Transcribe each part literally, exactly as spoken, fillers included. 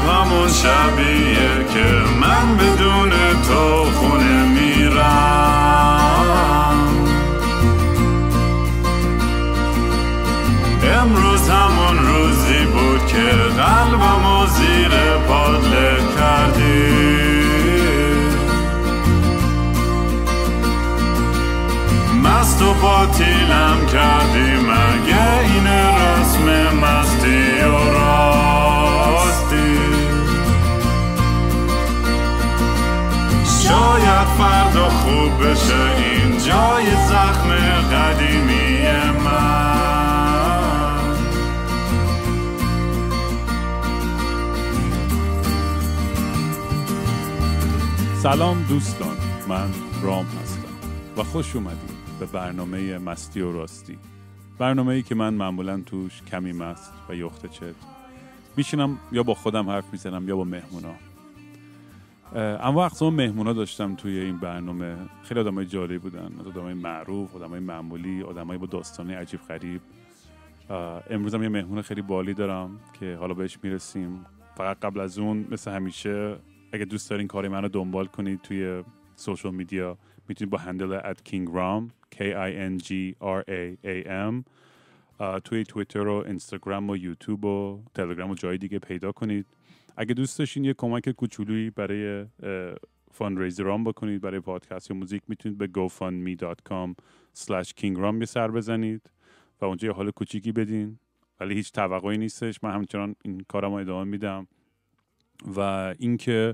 همون شبیه که من بدون تو خونه میرم. امروز همون روزی بود که قلبمو زیر پات له کردی. مست و باطیلم کردی، مگه این رسم مستی و راستی؟ شاید فردا خوب بشه این جای زخم قدیمی من. سلام دوستان، من رام هستم و خوش اومدید به برنامه مستی و راستی. برنامه‌ای که من معمولاً توش کمی مست و یخته چت میشینم یا با خودم حرف میزنم یا با مهمونا. اما اقسام مهمونا داشتم توی این برنامه. خیلی آدمای جالبی بودن، از آدمای معروف، آدمای معمولی، آدمای با داستانی عجیب غریب. امروز هم یه مهمون خیلی بالی دارم که حالا بهش میرسیم. فقط قبل از اون مثل همیشه اگه دوست دارین کاری منو دنبال کنید توی سوشال میدیا میتونید با هندل ات kingram K I N G R A A M توی توییتر و اینستاگرام و یوتیوب و تلگرام و جای دیگه پیدا کنید. اگه دوست داشتین یه کمک کوچولویی برای فاندریزرام بکنید برای پادکست یا موزیک، میتونید به گو فاند می دات کام اسلش kingram یه سر بزنید و اونجا یه حال کوچیکی بدین، ولی هیچ توقعی نیستش. من همچنان این کارم رو ادامه میدم و اینکه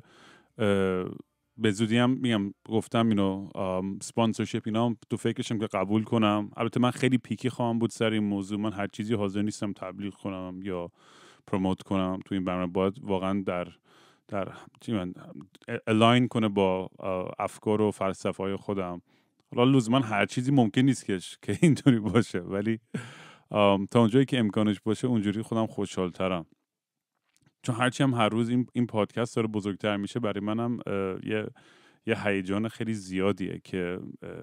به زودی هم میگم گفتم اینو سپانسرشیپ اینا تو فکرشم که قبول کنم. البته من خیلی پیکی خواهم بود سر این موضوع. من هر چیزی حاضر نیستم تبلیغ کنم یا پروموت کنم تو این برنامه. باید واقعا در در من الاین کنه با افکار و فلسفه های خودم. حالا لزوما هر چیزی ممکن نیست که که اینطوری باشه، ولی تا اونجایی که امکانش باشه اونجوری خودم خوشحال‌ترم. چون هرچی هم هر روز این این پادکست داره بزرگتر میشه، برای منم یه یه هیجان خیلی زیادیه که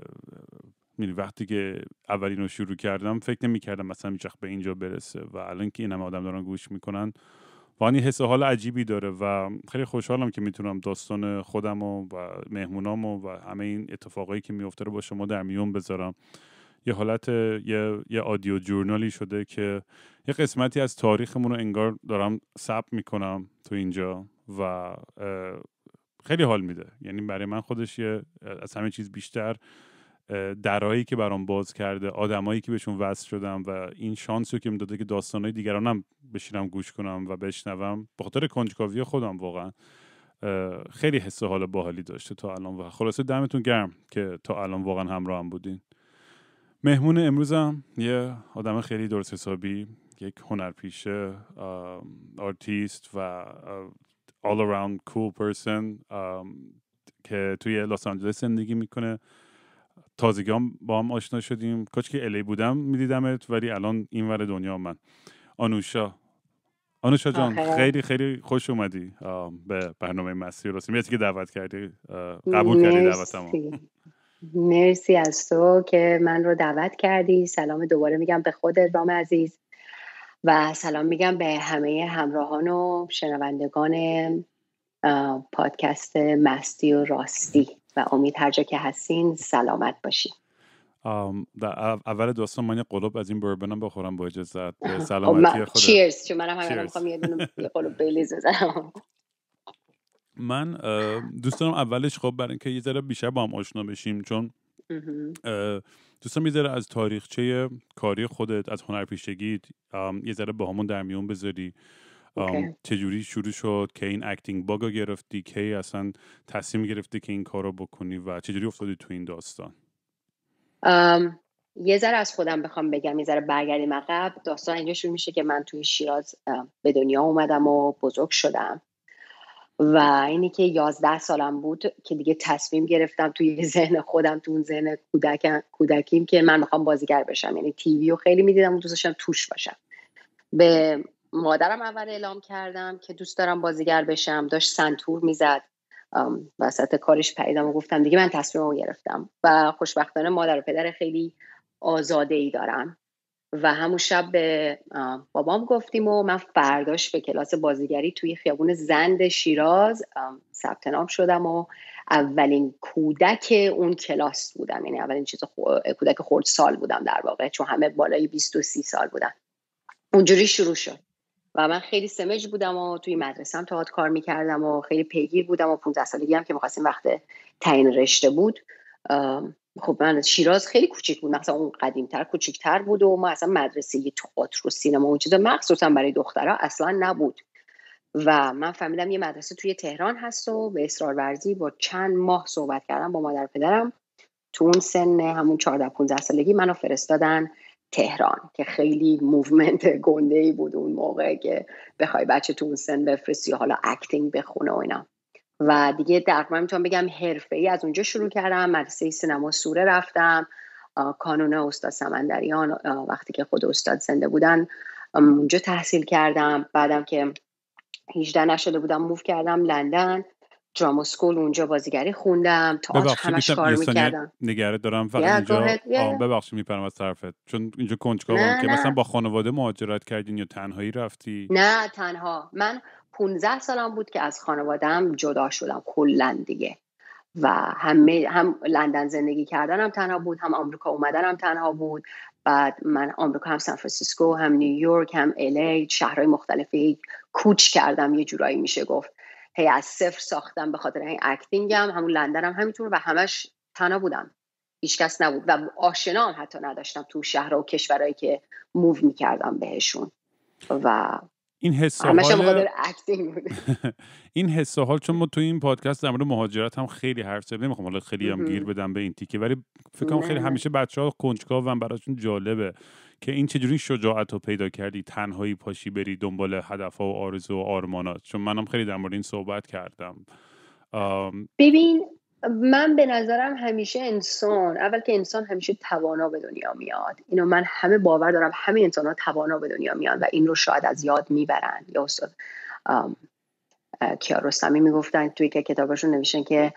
وقتی که اولین رو شروع کردم فکر نمی‌کردم مثلا هیچ وقت به اینجا برسه و الان که این همه آدم دارن گوش میکنن واقعا حس و حال عجیبی داره و خیلی خوشحالم که میتونم داستان خودم و, و مهمونامو و همه این اتفاقایی که میفته رو با شما در میون بذارم. یه حالت یه یه آدیو جورنالی شده که یه قسمتی از تاریخمون رو انگار دارم ثبت میکنم تو اینجا و خیلی حال میده. یعنی برای من خودش یه از همه چیز بیشتر درایی که برام باز کرده، آدمایی که بهشون وصل شدم و این شانسی که میداده که داستانای دیگرانم بشینم گوش کنم و بشنوم، به خاطر کنجکاوی خودم واقعا خیلی حس و حال باحالی داشته تا الان و خلاصه دمتون گرم که تا الان واقعا همراهم بودین. مهمون امروزم یه آدم خیلی درست حسابی، یک هنرپیشه، آرتیست و all around cool person که توی لس آنجلس زندگی میکنه. تازگی هم با هم آشنا شدیم. کاش که الی بودم میدیدمت، ولی الان این ور دنیا من. آنوشا آنوشا جان آخه. خیلی خیلی خوش اومدی به برنامه مستی و راستی. مرسی که دعوت کردی، قبول کردی دعوتمو. مرسی از تو که من رو دعوت کردی. سلام دوباره میگم به خودت رام عزیز و سلام میگم به همه همراهان و شنوندگان پادکست مستی و راستی و امید هر جا که هستین سلامت باشین. در اول داستان من یه قلوب از این بربنم بخورم با اجازت. به سلامتی خودت. چیرز. چون منم همین میخوام یه دونه یه قلوب بیلیز بزنم. من دوست دارم اولش خب برای اینکه یه ذره بیشتر با هم آشنا بشیم، چون دوست دارم یه ذره از تاریخچه کاری خودت، از هنرپیشگیت یه ذره با همون در میون بذاری. چجوری شروع شد که این اکتینگ باگو گرفتی، که اصلا تصمیم گرفتی که این کارو بکنی و چجوری افتادی تو این داستان؟ ام، یه ذره از خودم بخوام بگم، یه ذره برگردیم عقب. داستان اینجا شروع میشه که من توی شیراز به دنیا اومدم و بزرگ شدم و اینی که یازده سالم بود که دیگه تصمیم گرفتم توی ذهن خودم، تو اون ذهن کودک کودکیم که من میخوام بازیگر بشم. یعنی تیوی رو خیلی میدیدم و دوست داشتم توش باشم. به مادرم اول اعلام کردم که دوست دارم بازیگر بشم. داشت سنتور میزد، وسط کارش پریدم و گفتم دیگه من تصمیمم گرفتم و خوشبختانه مادر و پدر خیلی آزاده‌ای دارم و همون شب به بابام گفتیم و من فرداش به کلاس بازیگری توی خیابون زند شیراز ثبت نام شدم و اولین کودک اون کلاس بودم، یعنی اولین چیز خو... کودک خردسال بودم در واقع، چون همه بالای بیست و سی سال بودن. اونجوری شروع شد و من خیلی سمج بودم و توی مدرسه‌ام تئاتر کار می‌کردم و خیلی پیگیر بودم و پانزده سالگی هم که می‌خواستیم وقت تعیین رشته بود. خب من شیراز خیلی کوچیک بود، مثلا اون قدیم‌تر کوچیک‌تر بود و ما اصلا مدرسه تئاتر و سینما و چیزا مخصوصا برای دخترها اصلا نبود و من فهمیدم یه مدرسه توی تهران هست و به اصرار ورزی با چند ماه صحبت کردم با مادر پدرم، تو اون سن همون چهارده پانزده سالگی منو فرستادن تهران که خیلی موومنت گنده‌ای بود اون موقع که بخوای بچه تو اون سن بفرستی حالا اکتینگ بخونه و اینا. و دیگه تقریبا میتونم بگم حرفه‌ای از اونجا شروع کردم. مدرسه سینما سوره رفتم، کانون استاد سمندریان وقتی که خود استاد زنده بودن اونجا تحصیل کردم. بعدم که هجده نشده بودم موو کردم لندن، دراما سکول، اونجا بازیگری خوندم، تئاتر همش کار میکردم. نگره دارم فقط اینجا ببخشید میپرم از طرفت، چون اینجا کنجکاوم که مثلا با خانواده مهاجرت کردین یا تنهایی رفتی؟ نه تنها. من پانزده سالم بود که از خانواده‌ام جدا شدم کلا دیگه و همه هم لندن زندگی کردنم تنها بود، هم آمریکا اومدنم تنها بود. بعد من آمریکا هم سان فرانسیسکو هم نیویورک هم ال ای شهرهای مختلفی کوچ کردم، یه جورایی میشه گفت هی از صفر ساختم به خاطر این اکتینگم. همون لندن هم همینطور و همش تنها بودم، هیچ کس نبود و آشنا هم حتی نداشتم تو شهرها و کشورهایی که موو میکردم بهشون و این حس و حال این حس و حال، چون ما تو این پادکست در مورد مهاجرت هم خیلی حرف زدیم، نمیخوام حالا خیلی هم گیر بدم به این تیکه، ولی فکر کنم خیلی همیشه بچه‌ها کنجکاون براشون جالبه که این چجوری شجاعت رو پیدا کردی تنهایی پاشی بری دنبال هدف‌ها و آرزو و آرمانات، چون منم خیلی در مورد این صحبت کردم. ببین من به نظرم همیشه انسان، اول که انسان همیشه توانا به دنیا میاد، اینو من همه باور دارم، همه انسان‌ها توانا به دنیا میاد و این رو شاید از یاد میبرن. یا استاد کیارستمی میگفتن توی که کتابشون نوشتن که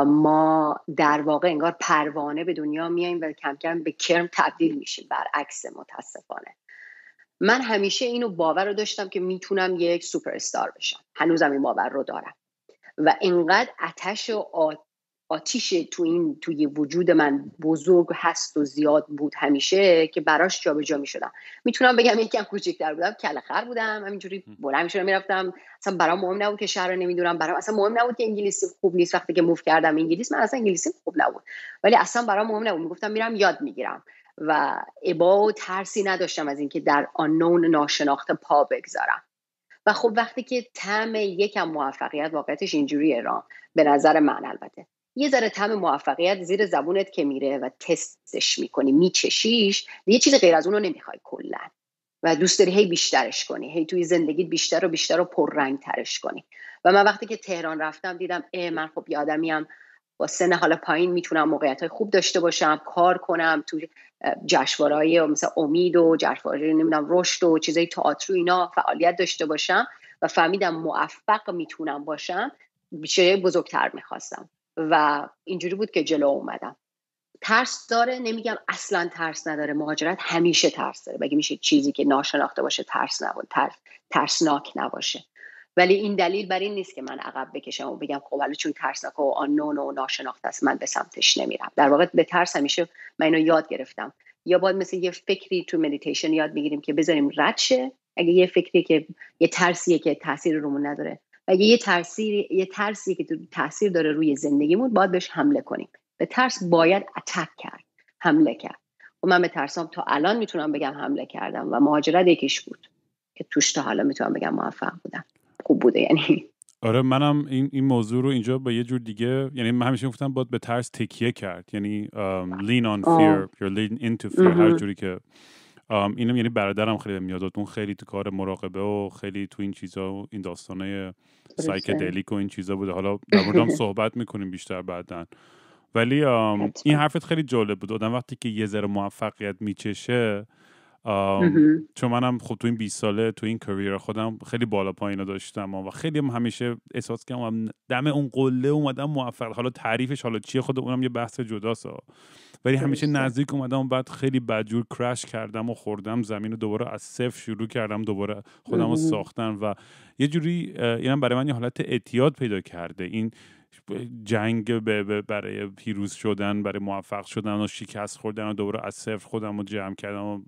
ما در واقع انگار پروانه به دنیا میایم و کم کم به کرم تبدیل میشیم، برعکس متاسفانه. من همیشه اینو باور رو داشتم که میتونم یک سوپر استار بشم، هنوزم این باور رو دارم و اینقدر آتش و آتیش تو این توی وجود من بزرگ هست و زیاد بود همیشه که براش جابجا میشدم. میتونم بگم یکم کوچیک‌تر بودم، کله خر بودم، همینجوری بلند میشدم میرفتم، اصلا برام مهم نبود که شهر رو نمیدونم، برام اصلا مهم نبود که انگلیسی خوب نیست. وقتی که موو کردم انگلیس، من اصلا انگلیسی خوب نبود ولی اصلا برام مهم نبود، میگفتم میرم یاد میگیرم و ابا و ترسی نداشتم از اینکه در آنون ناشناخته پا بگذارم. و خب وقتی که طعم یکم موفقیت، واقعیتش اینجوریه رام به نظر من، البته یه ذره طعم موفقیت زیر زبونت که میره و تستش میکنی میچشیش، یه چیز غیر از اون رو نمیخوای کلا و دوست داری هی بیشترش کنی، هی توی زندگیت بیشتر و بیشتر و پررنگ ترش کنی. و من وقتی که تهران رفتم دیدم اه من خب یه آدمیم با سن حالا پایین، میتونم موقعیت‌های خوب داشته باشم، کار کنم تو جشنواره‌های مثلا امید و جشنواره نمیدونم رشد و چیزای تئاتر و اینا فعالیت داشته باشم و فهمیدم موفق میتونم باشم. بیشتر بزرگتر میخواستم و اینجوری بود که جلو اومدم. ترس داره، نمیگم اصلا ترس نداره، مهاجرت همیشه ترس داره، بگی میشه چیزی که ناشناخته باشه ترس نباشه، ترس ترسناک نباشه، ولی این دلیل بر این نیست که من عقب بکشم و بگم خب ولی چون ترسناک و آنون و ناشناخته است من به سمتش نمیرم. در واقع به ترس همیشه من اینو یاد گرفتم، یا باید مثل یه فکری تو مدیتیشن یاد بگیریم که بذاریم رد شه، اگه یه فکری که یه ترسیه که تاثیر رومون نداره و اگه یه ترسی یه ترسی که تاثیر داره روی زندگیمون، باید بهش حمله کنیم. به ترس باید اتک کرد، حمله کرد. و من به ترسام تا الان میتونم بگم حمله کردم و مهاجرت یکیش بود که توش تا حالا میتونم بگم موفق بودم، خوب بوده یعنی. آره منم این این موضوع رو اینجا با یه جور دیگه، یعنی من همیشه گفتم باید به ترس تکیه کرد، یعنی um, lean on fear you're lean into fear. هر جوری که um, اینم یعنی برادرم خیلی میاد، اون خیلی تو کار مراقبه و خیلی تو این چیزا و این داستانای سایکدلیک و این چیزا بوده. حالا در موردم صحبت میکنیم بیشتر بعداً، ولی um, این حرفت خیلی جالب بود. آدم وقتی که یه ذره موفقیت میچشه، چون منم خب تو این بیست ساله تو این کریر خودم خیلی بالا پایینا داشتم و خیلی هم همیشه احساس کردم دم اون قله اومدم موفق. حالا تعریفش حالا چیه خود اونم یه بحث جداست، ولی همیشه نزدیک اومدم و بعد خیلی بدجور کرش کردم و خوردم زمین و دوباره از صفر شروع کردم دوباره خودم رو ساختن و یه جوری اینم برای من یه حالت اعتیاد پیدا کرده، این جنگ برای پیروز شدن، برای موفق شدن و شکست خوردن و دوباره از صفر خودم رو جمع کردم و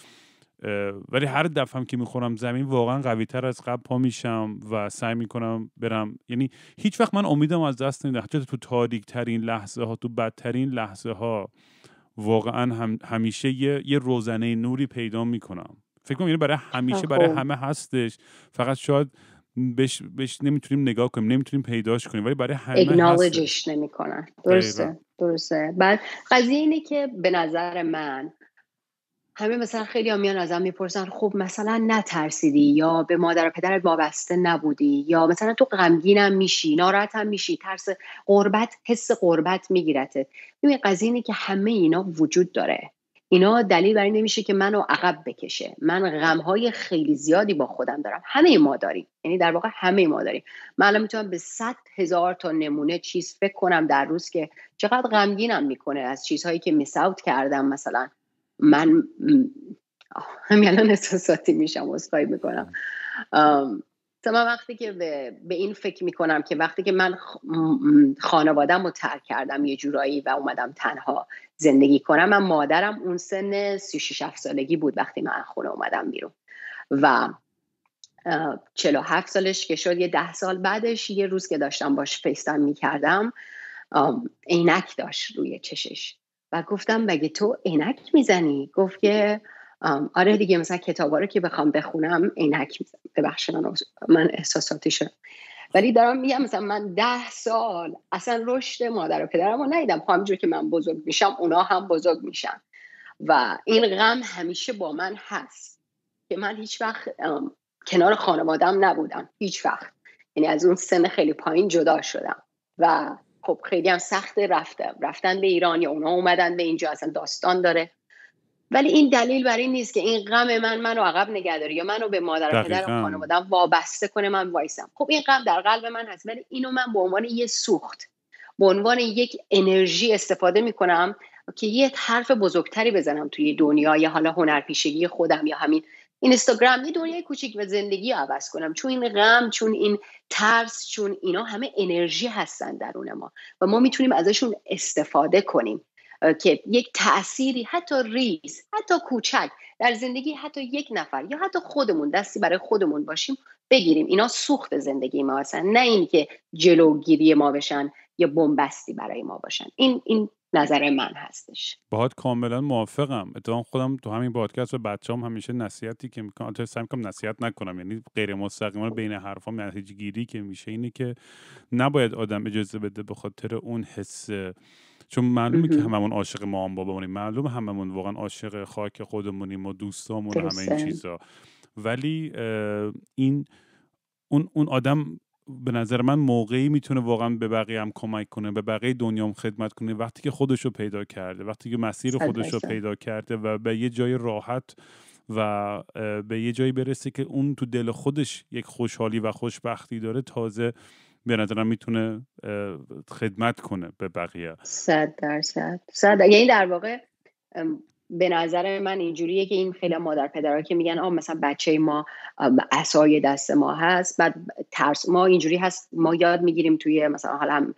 ولی هر دفعه که میخورم زمین واقعا قوی تر از قبل پا میشم و سعی میکنم برم. یعنی هیچ وقت من امیدم از دست نمیدم، حتی تو تاریک ترین لحظه ها، تو بدترین لحظه ها واقعا هم همیشه یه, یه روزنه نوری پیدا میکنم. فکر کنم یعنی برای همیشه برای همه هستش، فقط شاید بهش بهش نمیتونیم نگاه کنیم، نمیتونیم پیداش کنیم، ولی برای همه هستش. نمیکنن. درسته درسته. بعد قضیه اینه که به نظر من همه مثلا خیلی هم میان ازم میپرسن خب مثلا نترسیدی یا به مادر و پدرت وابسته نبودی یا مثلا تو غمگینم میشی، ناراحت هم میشی، ترس غربت، حس غربت میگیرته. ببین قضیه اینه که همه اینا وجود داره. اینا دلیل بر این نمیشه که منو عقب بکشه. من غمهای خیلی زیادی با خودم دارم، همه ما داریم، یعنی در واقع همه ما داریم. من الان میتونم به صد هزار تا نمونه چیز فکر کنم در روز که چقدر غمگینم میکنه از چیزهایی که میس اوت کردم. مثلا من همین الان احساساتی میشم، عذرخواهی میکنم. تا من وقتی که به, به این فکر میکنم که وقتی که من خانوادم رو ترک کردم یه جورایی و اومدم تنها زندگی کنم، من مادرم اون سن سی و شش هفت سالگی بود وقتی من خونه اومدم بیرون و چهل و هفت سالش که شد، یه ده سال بعدش یه روز که داشتم باش فیستایم میکردم عینک داشت روی چشش و گفتم مگه تو عینک میزنی؟ گفت که آره دیگه، مثلا کتابا رو که بخوام بخونم عینک میزنم. ببخشید من احساساتی شدم، ولی دارم میگم مثلا من ده سال اصلا رشد مادر و پدرم رو ندیدم. خب همینجور که من بزرگ میشم اونا هم بزرگ میشن و این غم همیشه با من هست که من هیچ وقت کنار خانوادم نبودم، هیچ وقت. یعنی از اون سن خیلی پایین جدا شدم و خب خیلی هم سخت رفتم رفتن به ایران یا اونا اومدن به اینجا، اصلا داستان داره. ولی این دلیل برای این نیست که این غم من منو عقب نگه داره یا منو به مادر و پدرم خانواده‌ام وابسته کنه من وایسم. خب این غم در قلب من هست، ولی اینو من به عنوان یه سوخت، به عنوان یک انرژی استفاده میکنم که یه حرف بزرگتری بزنم توی دنیا، یا حالا هنرپیشگی خودم یا همین اینستاگرام، یه دنیای کوچیک و زندگی رو عوض کنم. چون این غم، چون این ترس، چون اینا همه انرژی هستن درون ما و ما میتونیم ازشون استفاده کنیم که یک تأثیری حتی ریز، حتی کوچک در زندگی حتی یک نفر یا حتی خودمون دستی برای خودمون باشیم بگیریم. اینا سوخت زندگی ما هستن، نه این که جلوگیری ما بشن یا بنبستی برای ما باشن. این این نظر من هستش. باهات کاملا موافقم. اتفاقا خودم تو همین پادکست و بچه‌ام همیشه نصیحتی که میکنم، البته سعی میکنم نصیحت نکنم، یعنی غیر مستقیما بین حرفام نتیجه گیری که میشه اینه که نباید آدم اجازه بده به خاطر اون حس، چون معلومه که هممون عاشق مام بابامونیم، معلومه هممون واقعا عاشق خاک خودمونیم و دوستامون و همه این چیزا، ولی این اون اون آدم به نظر من موقعی میتونه واقعا به بقیه هم کمک کنه، به بقیه دنیا هم خدمت کنه وقتی که خودشو پیدا کرده، وقتی که مسیر خودشو پیدا کرده و به یه جای راحت و به یه جایی برسه که اون تو دل خودش یک خوشحالی و خوشبختی داره، تازه به نظرم میتونه خدمت کنه به بقیه. صد درصد صد. یعنی در واقع به نظر من اینجوریه که این خیلی مادر پدرها که میگن آ مثلا بچه ما عصای دست ما هست، بعد ترس ما اینجوری هست، ما یاد میگیریم توی مثلا حالا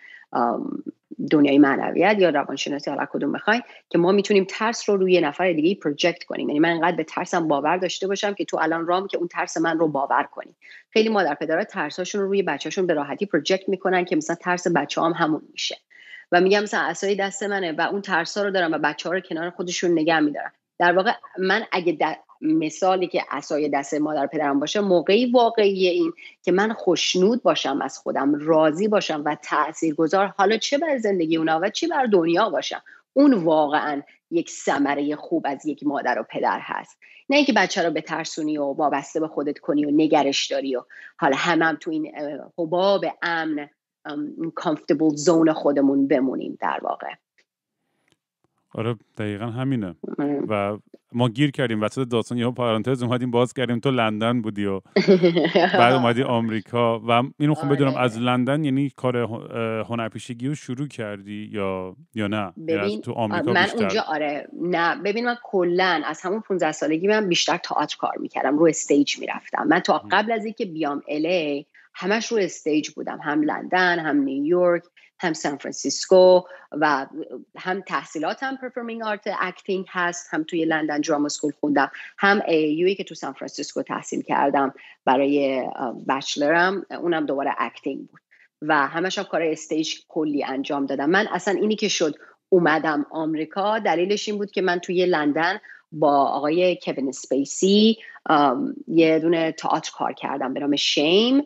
دنیای معنویت یا روانشناسی، حالا کدوم بخواید، که ما میتونیم ترس رو روی نفر دیگه پروجکت کنیم. یعنی من انقدر به ترسم باور داشته باشم که تو الان رام که اون ترس من رو باور کنی. خیلی مادر پدرها ترساشون رو روی بچه‌شون به راحتی پروجکت میکنن که مثلا ترس بچه‌هام هم همون میشه و میگم مثلا عصای دست منه و اون ترسا رو دارم و بچه‌ها رو کنار خودشون نگه می‌دارن. در واقع من اگه مثالی که عصای دست مادر پدرم باشه، موقعی واقعیه این که من خوشنود باشم از خودم، راضی باشم و تاثیرگذار، حالا چه بر زندگی اونا و چه بر دنیا باشم، اون واقعا یک ثمره خوب از یک مادر و پدر هست. نه اینکه بچه رو بترسونی و وابسته به خودت کنی و نگرش داری و حالا همم هم تو این حباب امن comfortable زون خودمون بمونیم. در واقع آره دقیقا همینه. و ما گیر کردیم وسط داستان، یهو پارانتز اومدیم باز کردیم تو لندن بودی و بعد اومدی آمریکا و اینو خب بدونم از لندن یعنی کار هنرپیشگی رو شروع کردی یا یا نه؟ ببین تو آمریکا من بیشتر؟ اونجا آره نه ببین من کلا از همون پانزده سالگی من بیشتر تئاتر کار میکردم، رو استیج میرفتم. من تا قبل از اینکه بیام الی همش رو استیج بودم، هم لندن، هم نیویورک، هم سان فرانسیسکو و هم تحصیلاتم پرفورمینگ آرت اکتینگ هست، هم توی لندن دراما اسکول خوندم، هم ای یویی که تو سان فرانسیسکو تحصیل کردم برای بچلرم، اونم دوباره اکتینگ بود و همش هم کار استیج کلی انجام دادم. من اصلا اینی که شد اومدم آمریکا دلیلش این بود که من توی لندن با آقای کوین اسپیسی یه دونه تئاتر کار کردم به نام شیم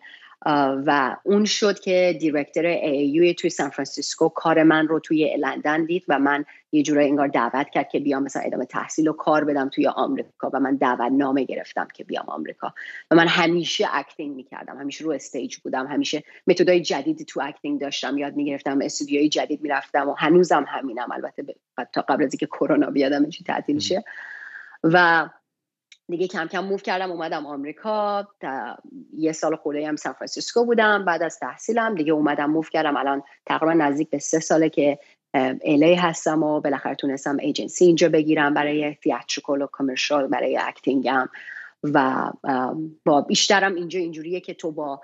و اون شد که دیرکتور ای یو توی سان فرانسیسکو کار من رو توی لندن دید و من یه جورایی انگار دعوت کرد که بیام مثلا ادامه تحصیل و کار بدم توی آمریکا و من دعوت نامه گرفتم که بیام آمریکا و من همیشه اکتینگ میکردم، همیشه رو استیج بودم، همیشه متدای جدیدی تو اکتینگ داشتم یاد میگرفتم، استودیوهای جدید میرفتم و هنوزم همینم، البته تا قبل از اینکه کرونا بیاد همه چی تعطیل شه. و دیگه کم کم موو کردم اومدم آمریکا، یه سال خورده هم سان فرانسیسکو بودم بعد از تحصیلم، دیگه اومدم موو کردم، الان تقریبا نزدیک به سه ساله که الی هستم و بالاخره تونستم ایجنسی اینجا بگیرم برای تئاتریکال و کامرشال برای اکتینگم و با بیشترم اینجا اینجوریه که تو با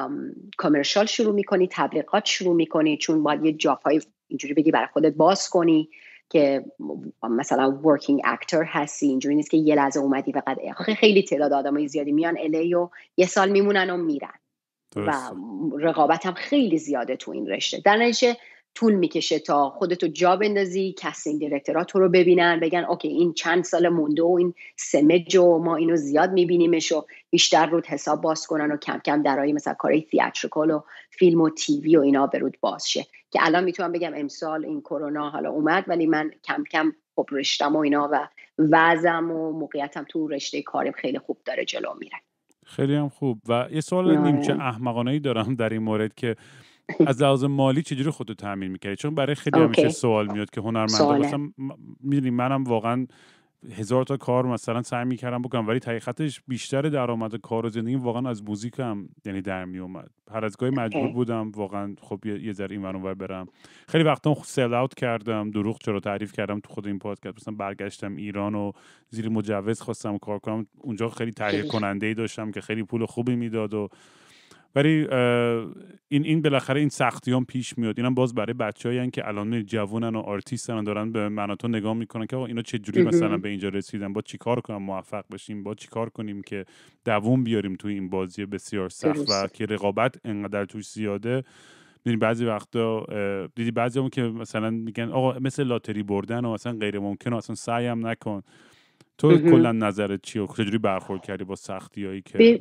کامرشال شروع میکنی، تبلیغات شروع میکنی، چون باید یه جاب‌های اینجوری بگی برای خودت باز کنی که مثلا working actor هستی، اینجوری نیست که یه لحظه اومدی فقط. خیلی تعداد آدمای زیادی میان الی و یه سال میمونن و میرن درسته. و رقابت هم خیلی زیاده تو این رشته، در نتیجه طول میکشه تا خودتو جا بندازی، کاستینگ دیرکتورها تو رو ببینن بگن اوکی این چند سال مونده و این سمج و ما اینو زیاد میبینیمش و بیشتر رود حساب باز کنن و کم کم درای مثلا کارهای تئاتریکال و فیلم و تیوی و اینا برود باز شه. که الان میتونم بگم امسال این کرونا حالا اومد ولی من کم کم خب رشتم و اینا و وضعم و موقعیتم تو رشته کارم خیلی خوب داره جلو میره. خیلی هم خوب. و یه سوال نیمچه احمقانه‌ای دارم در این مورد که از لحاظ مالی چجوری خودتو تامین می‌کردی؟ چون برای خیلی همیشه سوال میاد که هنرمندا مثلا می‌دونی منم واقعا هزار تا کار مثلا سعی می‌کردم بکنم ولی حقیقتش بیشتر درآمد کار و زندگی واقعا از موزیکم یعنی در میومد. هر از گاهی مجبور بودم واقعا خب یه, یه ذره این ور اونور برم. خیلی وقتا سل اوت کردم، دروغ چرا تعریف کردم تو خود این پادکست، مثلا برگشتم ایران و زیر مجوز خواستم کار کنم، اونجا خیلی تهیه کننده‌ای داشتم که خیلی پول خوبی میداد و ولی این این بالاخره این سختیام پیش میاد. اینم باز برای بچه‌هایی که الان جوونن و آرتیستن دارن به من و تو نگاه میکنن که آقا اینا چه جوری مثلا به اینجا رسیدن، با چیکار کنم موفق بشیم، با چیکار کنیم که دووم بیاریم توی این بازی بسیار سخت و که رقابت انقدر توش زیاده. دیدی بعضی وقتا دیدی بعضیامون که مثلا میگن آقا مثل لاتری بردن و مثلا غیر ممکنه، اصلا سعی هم نکن. تو کلا نظرت چیه و چه جوری برخورد کردی با سختیایی که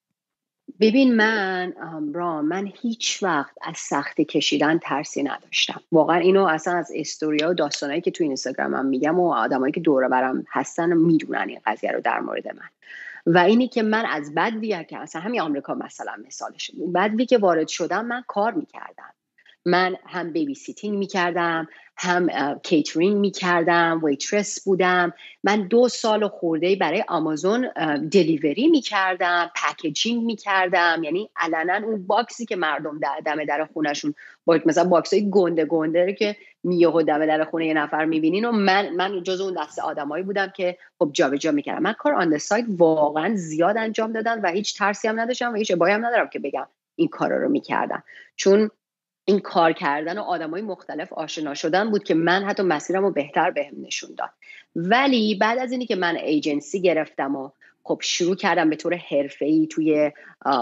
ببین من را من هیچ وقت از سختی کشیدن ترسی نداشتم. واقعا اینو اصلا از استوریا و داستانایی که تو اینستاگرامم میگم و آدمایی که دور و برم هستن میدونن این قضیه رو در مورد من. و اینی که من از بدویه که اصلا همین آمریکا مثلا مثالش بدوی که وارد شدم من کار میکردم، من هم بیبی سیتینگ میکردم، هم کیترینگ میکردم، ویترس بودم، من دو سال خورده برای آمازون دلیوری میکردم، پکیجینگ میکردم، یعنی علنا اون باکسی که مردم در دم در خونشون با مثلا باکسای گنده گنده که میوه دم در خونه یه نفر میبینین و من من جز اون دسته آدمایی بودم که خب جابجا میکردم. من کار آن سایت واقعا زیاد انجام دادم و هیچ ترسی هم نداشتم و هیچ ابایی هم ندارم که بگم این کارا رو میکردم، چون این کار کردن و آدمای مختلف آشنا شدن بود که من حتی مسیرم رو بهتر بهم نشون داد. ولی بعد از اینی که من ایجنسی گرفتم و خب شروع کردم به طور حرفه‌ای توی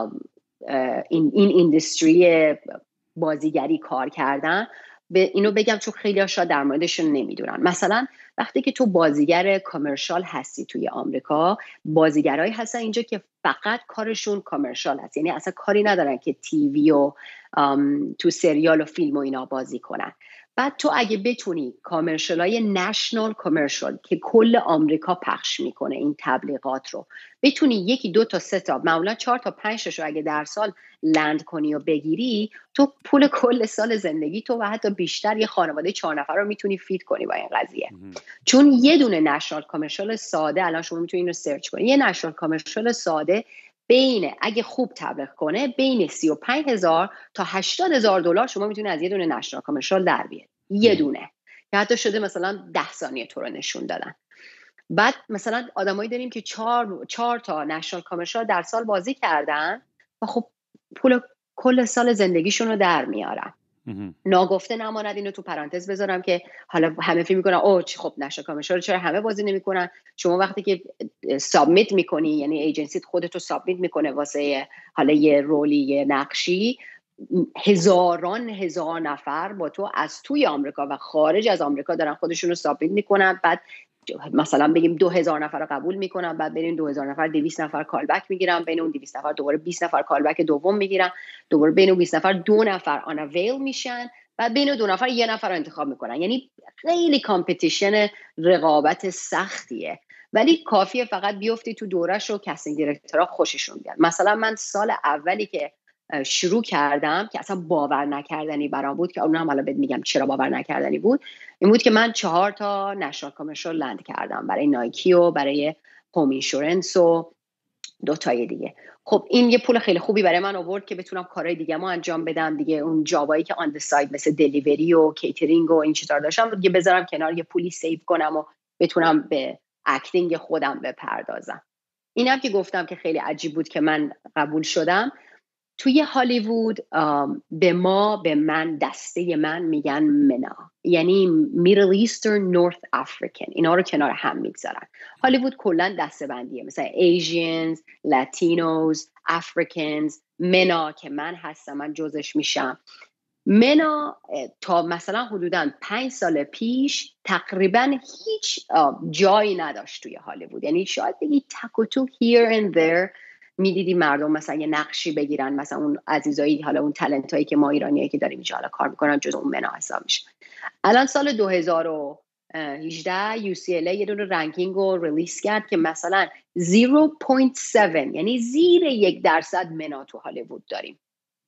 این این اینداستری بازیگری کار کردن، به اینو بگم چون خیلی ها شاید در موردشون نمیدونن. مثلا وقتی که تو بازیگر کامرشال هستی توی آمریکا، بازیگرایی هستن اینجا که فقط کارشون کامرشال هست، یعنی اصلا کاری ندارن که تیوی و تو سریال و فیلم و اینا بازی کنن. بعد تو اگه بتونی کامرشالای نشنال کامرشال که کل آمریکا پخش میکنه این تبلیغات رو، بتونی یکی دو تا سه تا معمولا چهار تا پنج تاشو اگه در سال لند کنی و بگیری، تو پول کل سال زندگی تو و حتی بیشتر یه خانواده چهار نفر رو میتونی فید کنی با این قضیه. چون یه دونه نشنال کامرشال ساده، الان شما میتونی اینو سرچ کنی، یه نشنال کامرشال ساده بین اگه خوب تبلیغ کنه بین سی و پنج هزار تا هشتاد هزار دلار شما میتونی از یه دونه نشنال کامرشال در بیاری. یه دونه که حتی شده مثلا ده ثانیه تو رو نشون دادن. بعد مثلا آدمایی داریم که چهار, چهار تا نشنال کامرشال در سال بازی کردن و خب پول کل سال زندگیشون رو در میارن. ناگفته نماند اینو تو پرانتز بذارم که حالا همه فکر میکنن اوه خب نشنال کامرشال چرا همه بازی نمیکنن. شما وقتی که سابمیت میکنی، یعنی ایجنسیت خودتو سابمیت میکنه واسه حالا یه رولی یه نقشی، هزاران هزار نفر با تو از توی آمریکا و خارج از آمریکا دارن خودشون رو سابمیت میکنن. بعد مثلا بگیم دو هزار نفر رو قبول میکنن، بعد بریم دو هزار نفر دویست نفر کالبک میگیرن، بین اون دویست نفر دوباره بیست نفر کالبک دوم میگیرن، دوباره بین اون بیست نفر دو نفر آن ویل میشن، بعد بین دو نفر یه نفر رو انتخاب میکنن. یعنی خیلی کامپتیشن، رقابت سختیه، ولی کافیه فقط بیفتی تو دورش و کاستینگ دیرکتورها خوششون بیاد. مثلا من سال اولی که شروع کردم که اصلا باور نکردنی برام بود، که اونم حالا بهت میگم چرا باور نکردنی بود، این بود که من چهار تا نشنال کامرشال لند کردم برای نایکی و برای هوم اینشورنس و دو تای دیگه. خب این یه پول خیلی خوبی برای من آورد که بتونم کارهای دیگه ما انجام بدم دیگه. اون جابایی که آن دی ساید مثل دلیوری و کیترینگ و این چیزا داشتم دیگه بذارم کنار، یه پولی سیو کنم و بتونم به اکتینگ خودم بپردازم. اینم که گفتم که خیلی عجیب بود که من قبول شدم. توی هالیوود به ما به من دسته من میگن منا، یعنی میدل ایسترن نورث افریکن، اینا رو کنار هم میگذارن. هالیوود کلا دسته بندیه، مثلا ایژینز، لاتینوز، افریکنز. منا که من هستم، من جزش میشم. منا تا مثلا حدوداً پنج سال پیش تقریبا هیچ جایی نداشت توی هالیوود، یعنی شاید بگی تک و توک here and there میدیدی مردم مثلا یه نقشی بگیرن، مثلا اون عزیزایی حالا اون تالنت هایی که ما ایرانیایی که داریم اینجا حالا کار میکنن جز اون منا حساب میشه. الان سال دو هزار و هجده یو سی ال ای یه دونه رنکینگ رو ریلیز کرد که مثلا صفر ممیز هفت یعنی زیر یک درصد منا تو هالیوود داریم.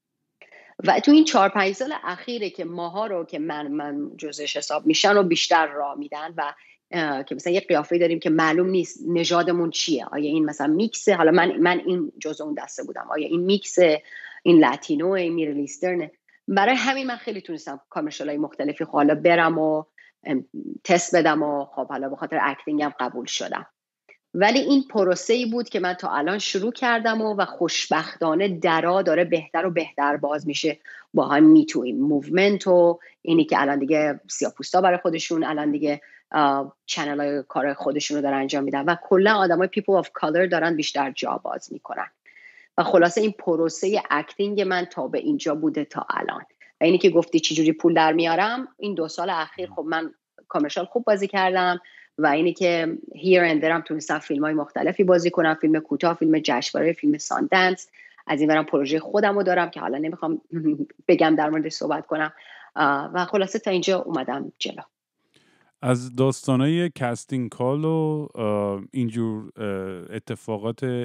و تو این چهار پنج سال اخیره که ماها رو که من من جزش حساب میشن و بیشتر راه میدن و که مثلا یه قیافه داریم که معلوم نیست نژادمون چیه، آیا این مثلا میکسه، حالا من من این جزء اون دسته بودم، آیا این میکسه، این لاتینو، این میدل ایسترن. برای همین من خیلی تونستم کامرشالای مختلفی حالا برم و تست بدم و خب حالا به خاطر اکتینگم قبول شدم. ولی این پروسه‌ای بود که من تا الان شروع کردم و, و خوشبختانه درا داره بهتر و بهتر باز میشه با هم میتو این موومنت و اینی که الان دیگه سیاه‌پوستا برای خودشون الان دیگه چنل های کار خودشون رو دارن انجام میدن و کلا آدمای پیپل آف کالر دارن بیشتر جا باز میکنن. و خلاصه این پروسه اکتینگ من تا به اینجا بوده تا الان. و اینی که گفتی چی جوری پول در میارم، این دو سال اخیر خب من کامرشال خوب بازی کردم و اینی که هیر اند درم تونستم فیلم های مختلفی بازی کنم، فیلم کوتاه، فیلم جشنواره، فیلم ساندنس. از این برم پروژه خودم رو دارم که حالا نمیخوام بگم در موردش صحبت کنم و خلاصه تا اینجا اومدم جلو. از داستانای کاستینگ کال و اینجور اتفاقات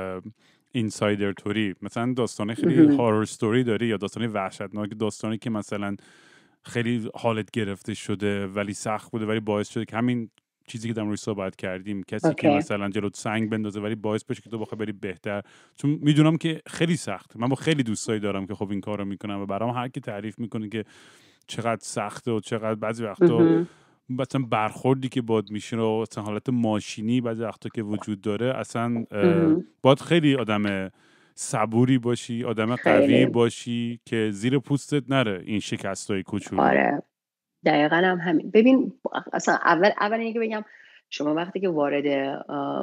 اینسایدر توری، مثلا داستانه خیلی هارر ستوری داری یا داستانه وحشتناک، داستانی که مثلا خیلی حالت گرفته شده ولی سخت بوده ولی باعث شده که همین چیزی که در موردش صحبت کردیم، کسی okay. که مثلا جلوت سنگ بندازه ولی باعث بشه که تو بخوای بری بهتر. چون میدونم که خیلی سخت، من با خیلی دوستایی دارم که خب این کارو میکنم و برام هر کی تعریف میکنه که چقدر سخته و چقدر بعضی وقتا مثلا برخوردی که باد میشه و مثلا حالت ماشینی بعضی وقتا که وجود داره، اصلا باید خیلی آدم صبوری باشی، آدم قوی باشی که زیر پوستت نره این شکستای کوچولو. آره دقیقاً هم همین. ببین اصلا اول اول اینکه بگم شما وقتی که وارد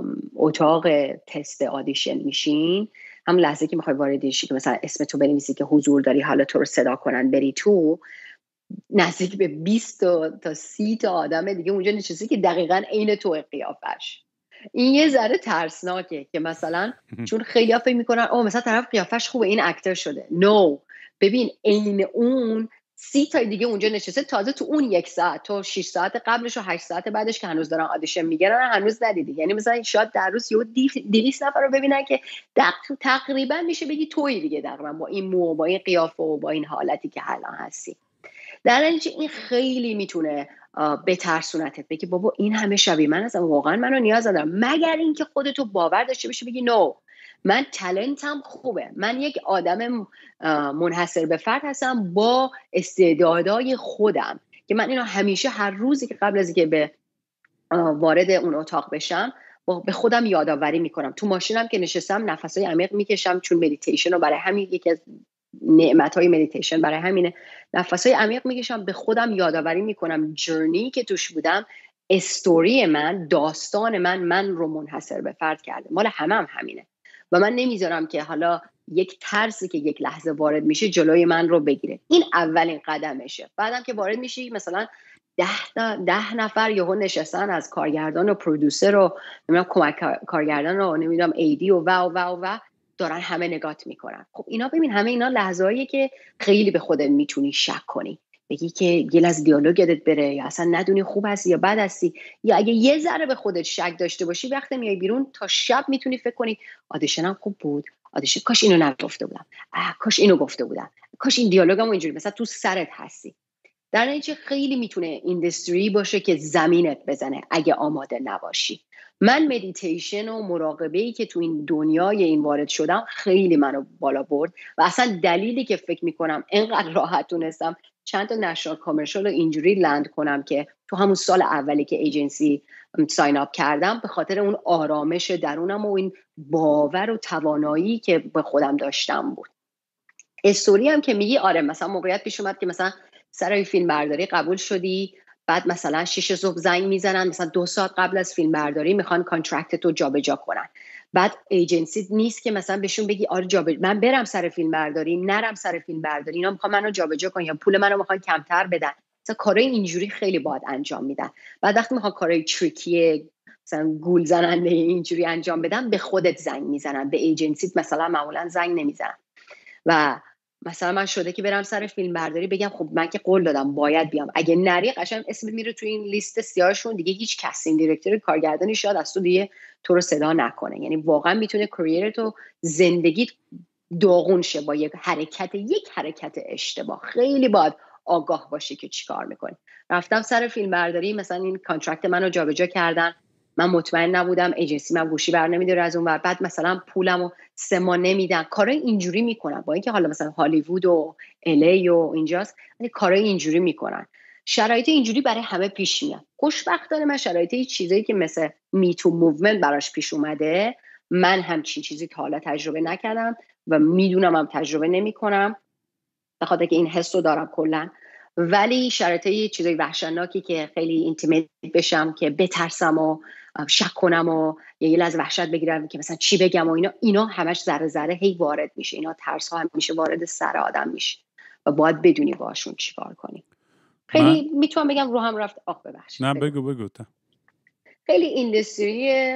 اتاق تست آدیشن میشین، هم لحظه که میخوای وارد شی که مثلا اسم تو بنویسی که حضور داری، حالا تو رو صدا کنن بری تو، نزدیک به بیست تا سی تا آدم دیگه اونجا نشسته که دقیقاً عین تو قیافش. این یه ذره ترسناکه که مثلا چون خیلی ها فکر میکنن اوه مثلا طرف قیافش خوبه این اکتر شده. نو no. ببین عین اون سی تا دیگه اونجا نشسته، تازه تو اون یک ساعت تو شش ساعت قبلش و هشت ساعت بعدش که هنوز دارن آدیشن میگیرن هنوز ندیدی. یعنی مثلا شاید در روز یه دویست نفر رو ببینن که تقریبا میشه بگی تویی دیگه تقریبا با این مو با این قیافه و با این حالتی که الان هستی. در نتیجه این خیلی میتونه بترسونتت، بگی بابا این همه شبیه من هستم، واقعا منو نیاز دارم، مگر اینکه خودتو باور داشته باشی بگی نو من تالنتم خوبه، من یک آدم منحصر به فرد هستم با استعدادهای خودم که من اینو همیشه هر روزی که قبل از اینکه به وارد اون اتاق بشم به خودم یادآوری میکنم. تو ماشینم که نشستم نفسای عمیق میکشم، چون مدیتیشن رو برای همین یکی از نعمت‌های مدیتیشن برای همینه، نفسای عمیق میکشم، به خودم یادآوری میکنم جرنی که توش بودم، استوری من، داستان من من رو منحصر به فرد کرده، مال همه هم همینه و من نمیذارم که حالا یک ترسی که یک لحظه وارد میشه جلوی من رو بگیره. این اولین قدمشه. بعدم که وارد میشی مثلا ده, ده نفر یهو نشستن از کارگردان و پرودوسر و نمیدونم کمک کارگردان و نمیدونم ایدی و و و و, و دارن همه نگات میکنن. خب اینا ببین همه اینا لحظه‌ایه که خیلی به خودت میتونی شک کنی، بگی که یه لحظه دیالوگ یادت بره یا اصلا ندونی خوب هستی یا بد هستی، یا اگه یه ذره به خودت شک داشته باشی وقتی میای بیرون تا شب میتونی فکر کنی آدیشنم خوب بود، آدیشن کاش اینو نگفته بودم، کاش اینو گفته بودم، کاش این دیالوگمو اینجوری، مثلا تو سرت هستی. در نتیجه خیلی میتونه اینداستری باشه که زمینت بزنه اگه آماده نباشی. من مدیتیشن و مراقبه‌ای که تو این دنیای این وارد شدم خیلی منو بالا برد و اصلا دلیلی که فکر میکنم اینقدر راحت تونستم چند تا نشنال کامرشال رو اینجوری لند کنم که تو همون سال اولی که ایجنسی ساین اپ کردم، به خاطر اون آرامش درونم و این باور و توانایی که به خودم داشتم بود. استوری هم که میگی آره، مثلا موقعیت پیش اومد که مثلا سر فیلم برداری قبول شدی، بعد مثلا شیش صبح زنگ میزنن مثلا دو ساعت قبل از فیلم برداری میخوان کانترکت رو جابجا کنن، بعد ایجنسی نیست که مثلا بهشون بگی آره جابجا من برم سر فیلم برداری نرم سر فیلم برداری، اینا میخوان منو جابجا کنن یا پول منو میخوان کمتر بدن. مثلا کارهای اینجوری خیلی باید انجام میدن. بعد وقتی میخوان کارهای تریکی مثلا گول زننده اینجوری انجام بدن به خودت زنگ میزنن، به ایجنسی مثلا معمولا زنگ نمیزنن. و مثلا من شده که برم سر فیلم برداری بگم خب من که قول دادم باید بیام، اگه نری قشنگ اسمت میره تو این لیست سیاهشون، دیگه هیچ کاستینگ دیرکتور کارگردانی شاید از تو دیگه تو رو صدا نکنه. یعنی واقعا میتونه کریرت و زندگیت داغون شه با یک حرکت یک حرکت اشتباه. خیلی باید آگاه باشی که چیکار میکنی. رفتم سر فیلم برداری، مثلا این کانترکت منو جابجا کردن، من مطمئن نبودم، ایجنسی من گوشی بر نمیداره از اون ور، بعد مثلا پولمو سه ماه نمیدن. کارای اینجوری میکنن، با اینکه حالا مثلا هالیوود و الی و اینجاست ولی کارای اینجوری میکنن. شرایط اینجوری برای همه پیش میاد. خوشبختانه من شرایطی چیزایی که مثل میتو موومنت براش پیش اومده، من همچین چیزی تا حالا تجربه نکردم و میدونم هم تجربه نمیکنم به خاطر که این حسو دارم کلا. ولی شرایطی چیزای وحشتناکی که خیلی اینتیمیت بشم که بترسم و شک کنم و یه لحظه وحشت بگیرم که مثلا چی بگم و اینا اینا همش ذره ذره هی وارد میشه. اینا ترس ها همیشه وارد سر آدم میشه و باید بدونی باشون چیکار کنی. خیلی من... میتونم بگم رو هم رفت آخ ببخشید. نه بگو بگو تا. خیلی اینداستری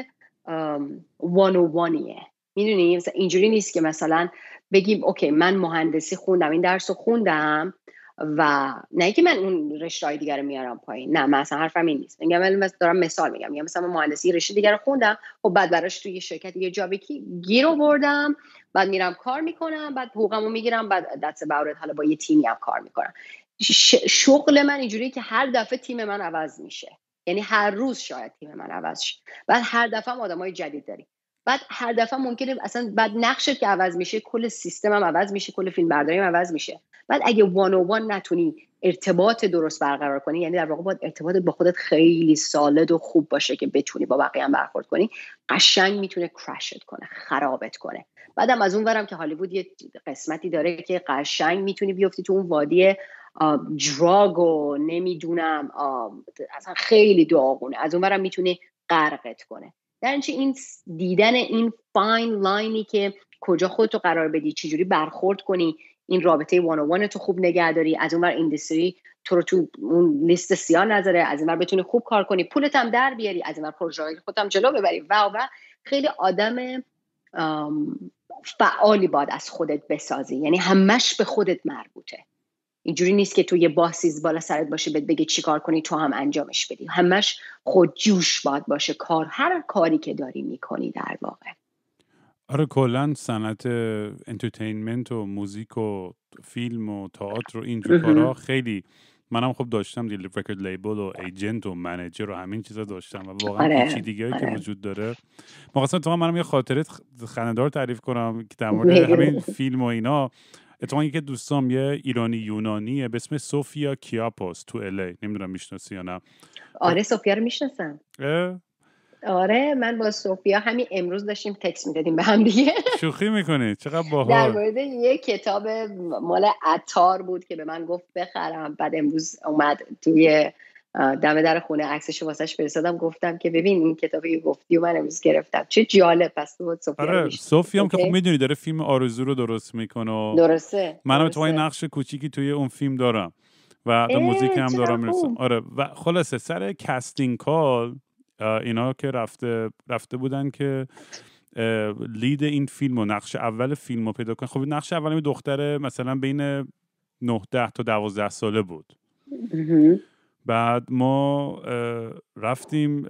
وان و وانیه. میدونی مثلا اینجوری نیست که مثلا بگیم اوکی من مهندسی خوندم این درس رو خوندم و نه که من اون رشته‌های دیگر رو میارم پایین، نه مثلا حرفم این نیست. میگم من دارم مثال میگم، میگم مثلا من مهندسی رشته دیگر رو خوندم، خب بعد براش توی شرکت یه جابی کی گیر آوردم، بعد میرم کار میکنم، بعد حقوقمو میگیرم، بعد that's about it. حالا با یه تیمی هم کار میکنم. شغل من اینجوریه که هر دفعه تیم من عوض میشه، یعنی هر روز شاید تیم من عوض شه، بعد هر دفعه آدمای جدید داریم، بعد هر دفعه ممکنه اصلا بعد نقشت که عوض میشه کل سیستم هم عوض میشه، کل فیلم برداری هم عوض میشه. بعد اگه وان او وان نتونی ارتباط درست برقرار کنی، یعنی در واقع باید ارتباطت با خودت خیلی سالد و خوب باشه که بتونی با بقیه هم برخورد کنی، قشنگ میتونه کراشت کنه، خرابت کنه. بعدم از اون ورم که هالیوود یه قسمتی داره که قشنگ میتونی بیفتی تو اون وادی دراگ و نمیدونم اصلا خیلی داغونه، از اون ورم میتونه غرقت کنه. در این دیدن این فاین لاینی که کجا خودتو قرار بدی، چجوری برخورد کنی، این رابطه وان و وان تو خوب نگه داری، از اون ور اینداستری تو رو تو اون لیست سیاه نذاره، از این ور بتونی خوب کار کنی، پولت هم در بیاری، از این ور پروژه خودت هم جلو ببری و و خیلی آدم فعالی باید از خودت بسازی. یعنی همش به خودت مربوطه. اینجوری نیست که تو یه باسیز بالا سرت باشه بهت بگه چی کار کنی تو هم انجامش بدی. همش خودجوش باید باشه کار، هر کاری که داری میکنی در واقع. آره کلا صنعت انترتینمنت و موزیک و فیلم و تئاتر و اینجور کارا خیلی، منم خب داشتم دیل رکورد لیبل و ایجنت و منیجر و همین چیزا داشتم و واقعا آره، پیچیدگی‌هایی آره. که وجود داره. مثلا تو منم یه خاطره خنده‌دار تعریف کنم که در مورد همین فیلم و اینا. اتفاقا یکی دوستام یه ایرانی یونانیه به اسم سوفیا کیاپوس تو الی، نمیدونم میشناسی یا نه. آره سوفیا رو میشناسم. آره من با سوفیا همین امروز داشتیم تکست میدادیم به هم دیگه. شوخی میکنی؟ چقدر باحال. در مورد یه کتاب مال عطار بود که به من گفت بخرم، بعد امروز اومد توی دم در خونه عکسش واسش فرستادم، گفتم که ببین این کتابی گفتی و من امروز گرفتم. چه جالب. پس تو سوفیا آره سوفیا هم که خب میدونی داره فیلم آرزو رو درست میکنه. درسته. منم تو این نقش کوچیکی توی اون فیلم دارم و تا موزیک هم دارم میرسم. آره و خلاصه سر کاستینگ کال اینا که رفته رفته بودن که لید این فیلم و نقش اول فیلم رو پیدا کنن. خب نقش اول این دختر مثلا بین نه تا دوازده ساله بود. بعد ما رفتیم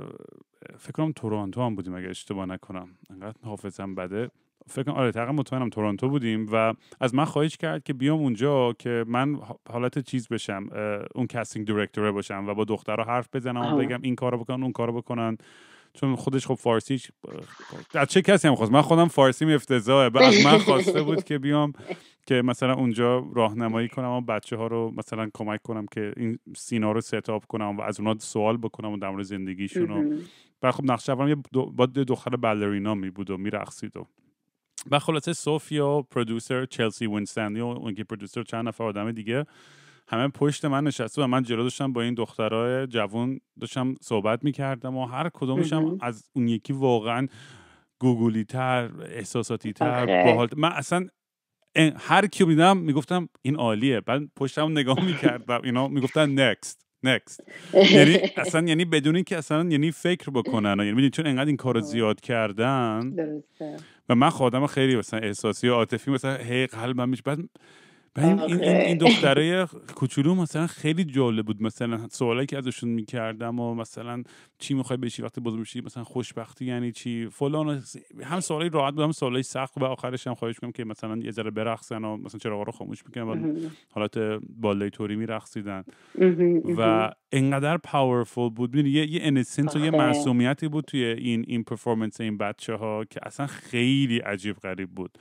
فکر کنم تورنتو هم بودیم اگه اشتباه نکنم، انقدر حافظم بده، فکر کنم آره تقریبا مطمئنم تورنتو بودیم و از من خواهش کرد که بیام اونجا که من حالت چیز بشم، اون کاستینگ دایرکتور باشم و با دخترها حرف بزنم و بگم این کارو بکنن اون کارو بکنن، چون خودش خب فارسیش از چه کسی هم خواست، من خودم فارسیم افتضاحه، بعد از من خواسته بود که بیام که مثلا اونجا راهنمایی کنم و بچه ها رو مثلا کمک کنم که این سینا رو ستاپ کنم و از اونا سوال بکنم و در مورد زندگیشون و بعد خب نقشه اولم یه با دختر بالرینا می بود و میرقصید و بعد خلاصه سوفیا پرودوسر، چلسی وینستنلی و اون که پرودوسر چند نفر آدم دیگه همه پشت من نشسته و من جلو داشتم با این دخترای جوان داشتم صحبت میکردم و هر کدومشم از اون یکی واقعا گوگلی تر، احساساتی تر، باحال. من اصلا هر کی میدم میگفتم این عالیه، بعد پشتم نگاه میکردم اینا میگفتن next next یعنی اصلا یعنی بدون اینکه اصلا یعنی فکر بکنن، یعنی میدونی چون انقدر این کارو زیاد کردن و من خودم خیلی مثلا احساسی و عاطفی مثلا هی قلبم میشه. بعد این این این دختره کوچولو مثلا خیلی جالب بود، مثلا سوالایی که ازشون میکردم و مثلا چی میخوای بشی وقتی بزرگ بشی، مثلا خوشبختی یعنی چی فلان، هم سوالای راحت بود هم سوالای سخت و آخرش هم خواهش میکنم که مثلا یه ذره برقصن و مثلا چراغا رو خاموش میکنن و حالت بالای توری میرقصیدن و انقدر پاورفول بود. یه یه انسنس و یه معصومیتی بود توی این این پرفورمنس این بچه‌ها که اصلا خیلی عجیب غریب بود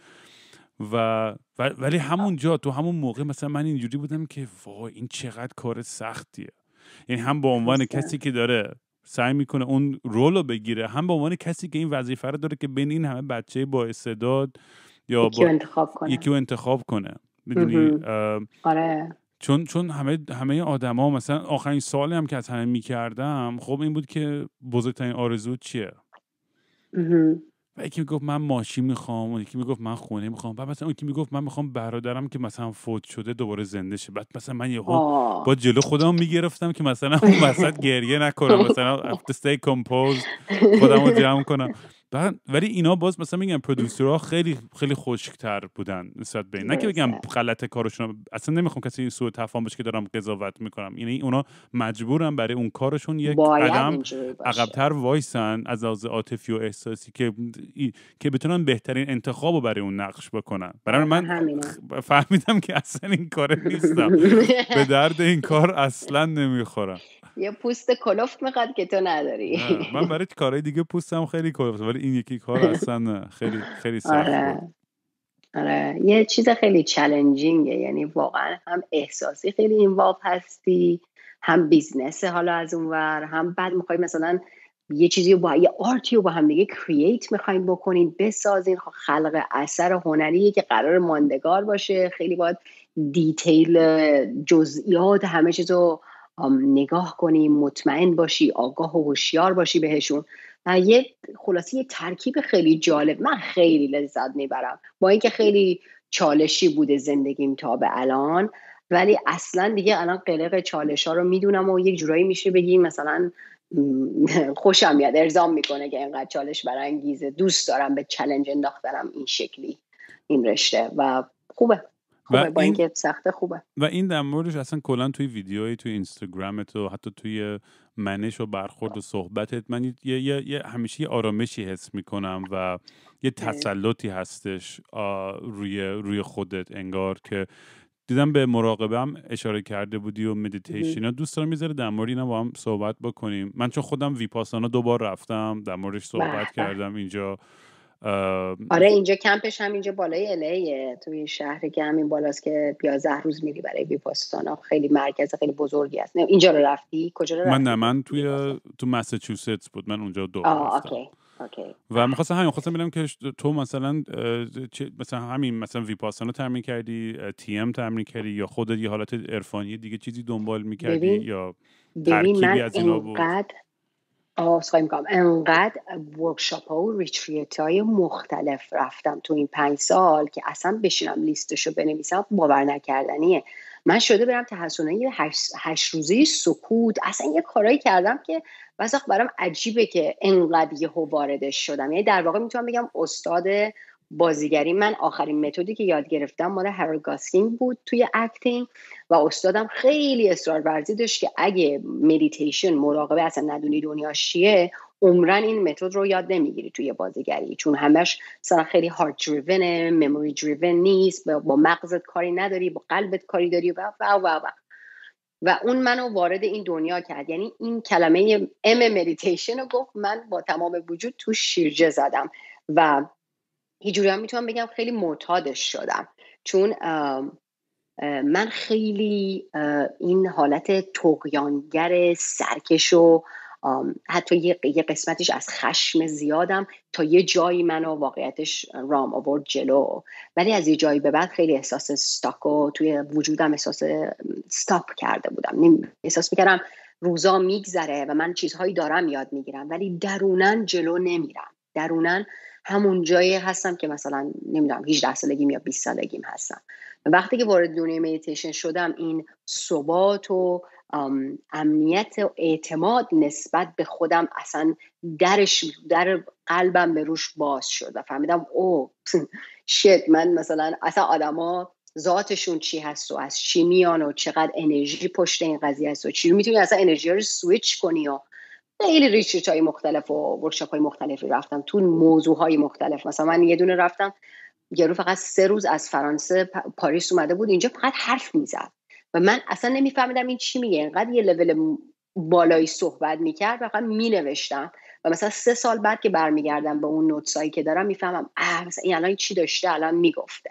و ولی همونجا تو همون موقع مثلا من اینجوری بودم که وای این چقدر کار سختیه، یعنی هم به عنوان کسی که داره سعی میکنه اون رولو بگیره، هم به عنوان کسی که این وظیفه رو داره که بین این همه بچه با استعداد یا یکی با... انتخاب کنه یکی رو انتخاب کنه میدونی. آره چون چون همه همه آدما مثلا آخرین سوالی هم که از همه میکردم خب این بود که بزرگترین آرزو چیه؟ و یکی میگفت من ماشین میخوام و یکی میگفت من خونه میخوام، بعد مثلا یکی میگفت من میخوام برادرم که مثلا فوت شده دوباره زنده شه. بعد مثلا من یهو با جلو خودم میگرفتم که مثلا اون وسط گریه نکنم، مثلا to stay composed خودمو جمع کنم. بعد ولی اینا باز مثلا میگم پرودوسرها خیلی خیلی خشک‌تر بودن نسبت به این، نه که بگم غلط کارشون، اصلا نمیخوام کسی این سوء تفاهم بشه که دارم قضاوت میکنم، یعنی اونا مجبورن برای اون کارشون یک قدم عقب‌تر وایسن از لحاظ عاطفی و احساسی که که بتونن بهترین انتخابو برای اون نقش بکنن. برای من فهمیدم که اصلا این کار نیستم، به درد این کار اصلا نمیخورم. یه پوست کلفت میخواد که تو نداری. من برای کارهای دیگه پوستم خیلی کلفت، ولی این یکی کار اصلا خیلی خیلی سخت آره. بود. آره یه چیز خیلی چالنجینگه، یعنی واقعا هم احساسی خیلی اینوالو هستی، هم بیزنس حالا از اونور، هم بعد میخوای مثلا یه چیزی رو با یه آرتی رو با هم دیگه کرییت میخواین بکنین بسازین، خلق اثر هنریه که قرار ماندگار باشه، خیلی باید دیتیل جزئیات همه چیزو نگاه کنی، مطمئن باشی، آگاه و هوشیار باشی بهشون. یه خلاصی یه ترکیب خیلی جالب، من خیلی لذت میبرم با اینکه خیلی چالشی بوده زندگیم تا به الان، ولی اصلا دیگه الان قلق چالش ها رو میدونم و یک جورایی میشه بگیم مثلا خوشم میاد، ارزام میکنه که اینقدر چالش برانگیزه، دوست دارم به چالش انداختنم این شکلی این رشته و خوبه خوبه با اینکه سخته خوبه. و این در موردش اصلا کلا توی ویدیوهای توی اینستاگرامت و حتی توی منش و برخورد و صحبتت من یه, یه،, یه همیشه یه آرامشی حس میکنم و یه تسلطی هستش روی روی خودت، انگار که دیدم به مراقبه هم اشاره کرده بودی و مدیتیشن. دوست دارم میذاره در مورد اینا با هم صحبت بکنیم. من چون خودم ویپاسانا دوبار رفتم در موردش صحبت کردم اینجا. آره اینجا کمپش هم اینجا بالای الیه، توی شهری که همین بالاست که یازده روز میری برای ویپاسانا. خیلی مرکز خیلی بزرگی است. اینجا رو رفتی؟ کجا رو رفتی؟ من نه من توی تو مساچوست بود، من اونجا دو بار رفتم. اوکی. اوکی. و می‌خواستم همین خواستم ببینم که تو مثلا مثلا همین مثلا ویپاسانا تمرین کردی، تی ام تمرین کردی، یا خودت یه حالت عرفانی دیگه چیزی دنبال می‌کردی یا ترکیبی از اینا بود؟ آه سعی میکنم انقدر ورکشاپ ها و ریتریت های مختلف رفتم تو این پنج سال که اصلا بشینم لیستشو بنویسم باور نکردنیه. من شده برم تحسنه یه هشت, هشت روزه سکوت، اصلا یه کارایی کردم که واسه برام عجیبه که انقدر یهو واردش شدم. یعنی در واقع میتونم بگم استاد بازیگری من آخرین متدی که یاد گرفتم مال هارولد گاسکینگ بود توی اکتینگ و استادم خیلی اصرار ورزی داشت که اگه مدیتیشن مراقبه اصلا ندونی دنیاش چیه عمرن این متد رو یاد نمیگیری توی بازیگری، چون همش مثلا خیلی هارت دریون، مموری دریون نیست، با مغزت کاری نداری، با قلبت کاری داری و و و و و اون منو وارد این دنیا کرد. یعنی این کلمه ام مدیتیشن رو گفت، من با تمام وجود تو شیرجه زدم و اینجوری هم میتونم بگم خیلی معتادش شدم، چون من خیلی این حالت طغیانگر سرکش و حتی یه قسمتش از خشم زیادم تا یه جایی منو واقعیتش رام آورد جلو، ولی از یه جایی به بعد خیلی احساس استاک و توی وجودم احساس استاپ کرده بودم. احساس میکردم روزا میگذره و من چیزهایی دارم یاد میگیرم ولی درونن جلو نمیرم، درونن همون جایی هستم که مثلا نمیدونم هجده سالگیم یا بیست سالگیم هستم. وقتی که وارد دنیای مدیتیشن شدم این ثبات و امنیت و اعتماد نسبت به خودم اصلا درش در قلبم به روش باز شد و فهمیدم او شت من مثلا اصلا آدما ذاتشون چی هست و از چی میان و چقدر انرژی پشت این قضیه هست و چی میتونی اصلا انرژی رو سویچ کنی. و خیلی ریتریت های مختلف و ورکشاپ های مختلفی رفتم تو موضوع های مختلف. مثلا من یه دونه رفتم یارو فقط سه روز از فرانسه پاریس اومده بود اینجا فقط حرف میزد و من اصلا نمیفهمیدم این چی میگه، اینقدر یه لول بالایی صحبت میکرد و فقط مینوشتم و مثلا سه سال بعد که برمیگردم به اون نوتسایی که دارم میفهمم اه مثلا این الان چی داشته الان میگفته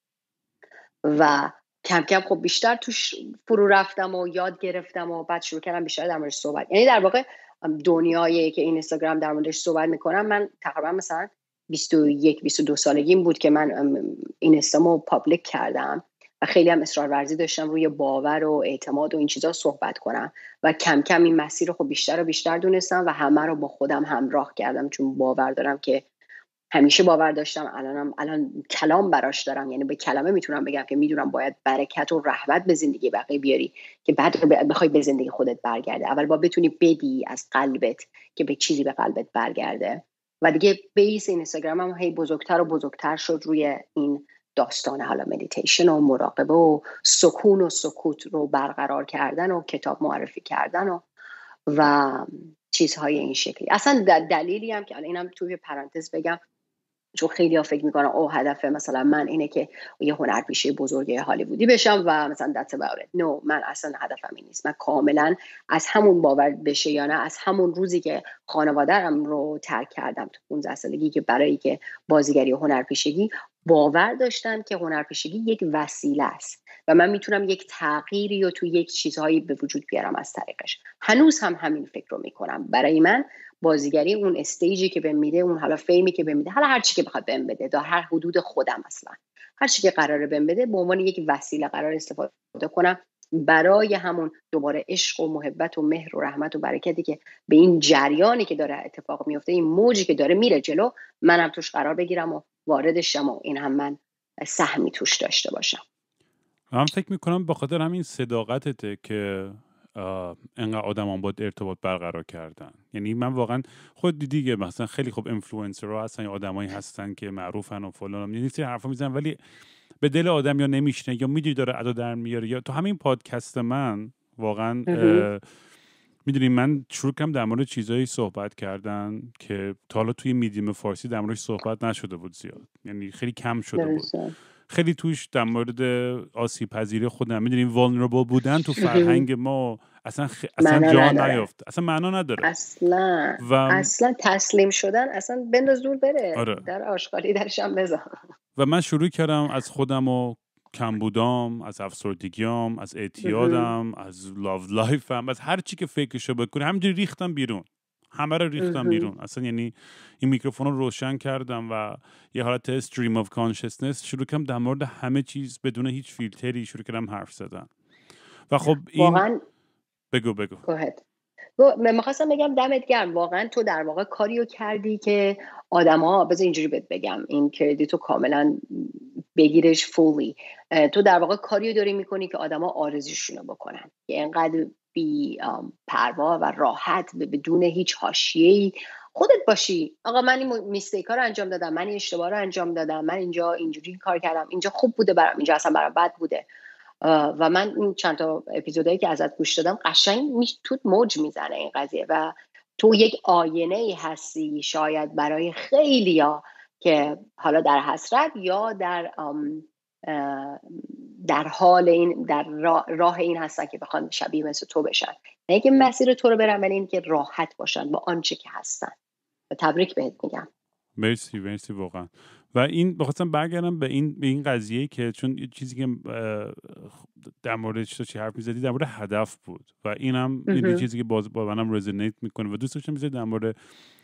و کم کم خب بیشتر توش فرو رفتم و یاد گرفتم و بعد شروع کردم بیشتر در موردش صحبت. یعنی در واقع دنیایی که این اینستاگرام در موردش صحبت میکنم من تقریبا مثلا بیست و یک بیست و دو سالگیم بود که من این استامو پابلیک کردم و خیلی هم اصرار ورزی داشتم روی باور و اعتماد و این چیزا صحبت کنم و کم کم این مسیر رو خب بیشتر و بیشتر دونستم و همه رو با خودم همراه کردم، چون باور دارم که همیشه باور داشتم، الانم الان کلام براش دارم. یعنی به کلمه میتونم بگم که میدونم باید برکت و رحمت به زندگی بقیه بیاری که بعد بخوای به زندگی خودت برگرده. اول با بتونی بدی از قلبت که به چیزی به قلبت برگرده. و دیگه بیس اینستاگرام هم هی بزرگتر و بزرگتر شد روی این داستان حالا مدیتیشن و مراقبه و سکون و سکوت رو برقرار کردن و کتاب معرفی کردن و و چیزهای این شکلی. اصلا دلیلی هم که اینم توی پرانتز بگم، چون خیلی ها فکر میکنن او هدف مثلا من اینه که یه هنرپیشه بزرگ هالیوودی بشم و مثلا that's about it. no من اصلا هدفم این نیست. من کاملا از همون باور بشه یا نه از همون روزی که خانواده‌ام رو ترک کردم تو پانزده سالگی که برای که بازیگری و هنرپیشگی باور داشتم که هنرپیشگی یک وسیله است و من میتونم یک تغییری رو تو یک چیزهایی به وجود بیارم از طریقش. هنوز هم همین فکر رو میکنم. برای من بازیگری اون استیجی که بهم میده، اون حالا فیمی که بهم میده، حالا هر چی که بخواد بهم بده در هر حدود خودم، اصلا هر چی که قراره بهم بده به عنوان یک وسیله قرار استفاده کنم برای همون دوباره عشق و محبت و مهر و رحمت و برکتی که به این جریانی که داره اتفاق میفته، این موجی که داره میره جلو، منم توش قرار بگیرم و واردش شم و این هم من سهمی توش داشته باشم. من فکر میکنم به خاطر همین صداقتته که انقدر آدم هم باید ارتباط برقرار کردن. یعنی من واقعا خود دیدی که مثلا خیلی خوب اینفلوئنسرها هستن یا آدمایی هستن که معروفن و فلان، یعنی سری حرفا میزنن ولی به دل آدم یا نمیشنه یا میدونی داره ادا در میاره. یا تو همین پادکست من واقعا میدونی من شروع کردم در مورد چیزایی صحبت کردن که تا حالا توی میدیم فارسی در موردش صحبت نشده بود زیاد، یعنی خیلی کم شده بود. خیلی توش در مورد آسیب پذیری خودم میدونیم vulnerable بودن تو فرهنگ ما اصلا خ... اصلا جا نیافت، اصلا معنا نداره اصلا و... اصلا تسلیم شدن اصلا بنداز دور بره. آره. در آشغالی درش هم بذار. و من شروع کردم از خودم و کم بودم، از افسردگیام، از اعتیادم، از لاو لایفم، از هر چی که فکرشو بکنی همینجوری ریختم بیرون، همه رو ریختم بیرون اصلا. یعنی این میکروفون رو روشن کردم و یه حالت استریم آف کانشسنس شروع کردم در مورد همه چیز بدون هیچ فیلتری شروع کردم حرف زدن. و خب این واقعا بگو بگو من می‌خواستم بگم دمت گرم، واقعا تو در واقع کاریو کردی که آدما، بذار اینجوری بهت بگم این کردیتو کاملا بگیرش فولی، تو در واقع کاریو داری میکنی که آدما آرزوشونو بکنن، که اینقدر بی پروا و راحت بدون هیچ حاشیه‌ای خودت باشی. آقا من این میستیکا رو انجام دادم، من این اشتباه رو انجام دادم، من اینجا اینجوری کار کردم، اینجا خوب بوده برام، اینجا اصلا برام بد بوده. و من این چند تا اپیزودایی که ازت گوش دادم قشنگ میش توت موج میزنه این قضیه و تو یک آینه‌ای هستی شاید برای خیلیا که حالا در حسرت یا در در حال این در راه این هستن که بخوان شبیه مثل تو بشن، نه اینکه مسیر تو رو برن ولی اینکه راحت باشن با آنچه که هستن. و تبریک بهت میگم. مرسی مرسی واقعا. و این بخواستم برگردم به این به این قضیه که چون چیزی که در مورد چی حرف می‌زدی در مورد هدف بود و اینم این چیزی که باز با منم رزونیت میکنه و دوست داشتم در مورد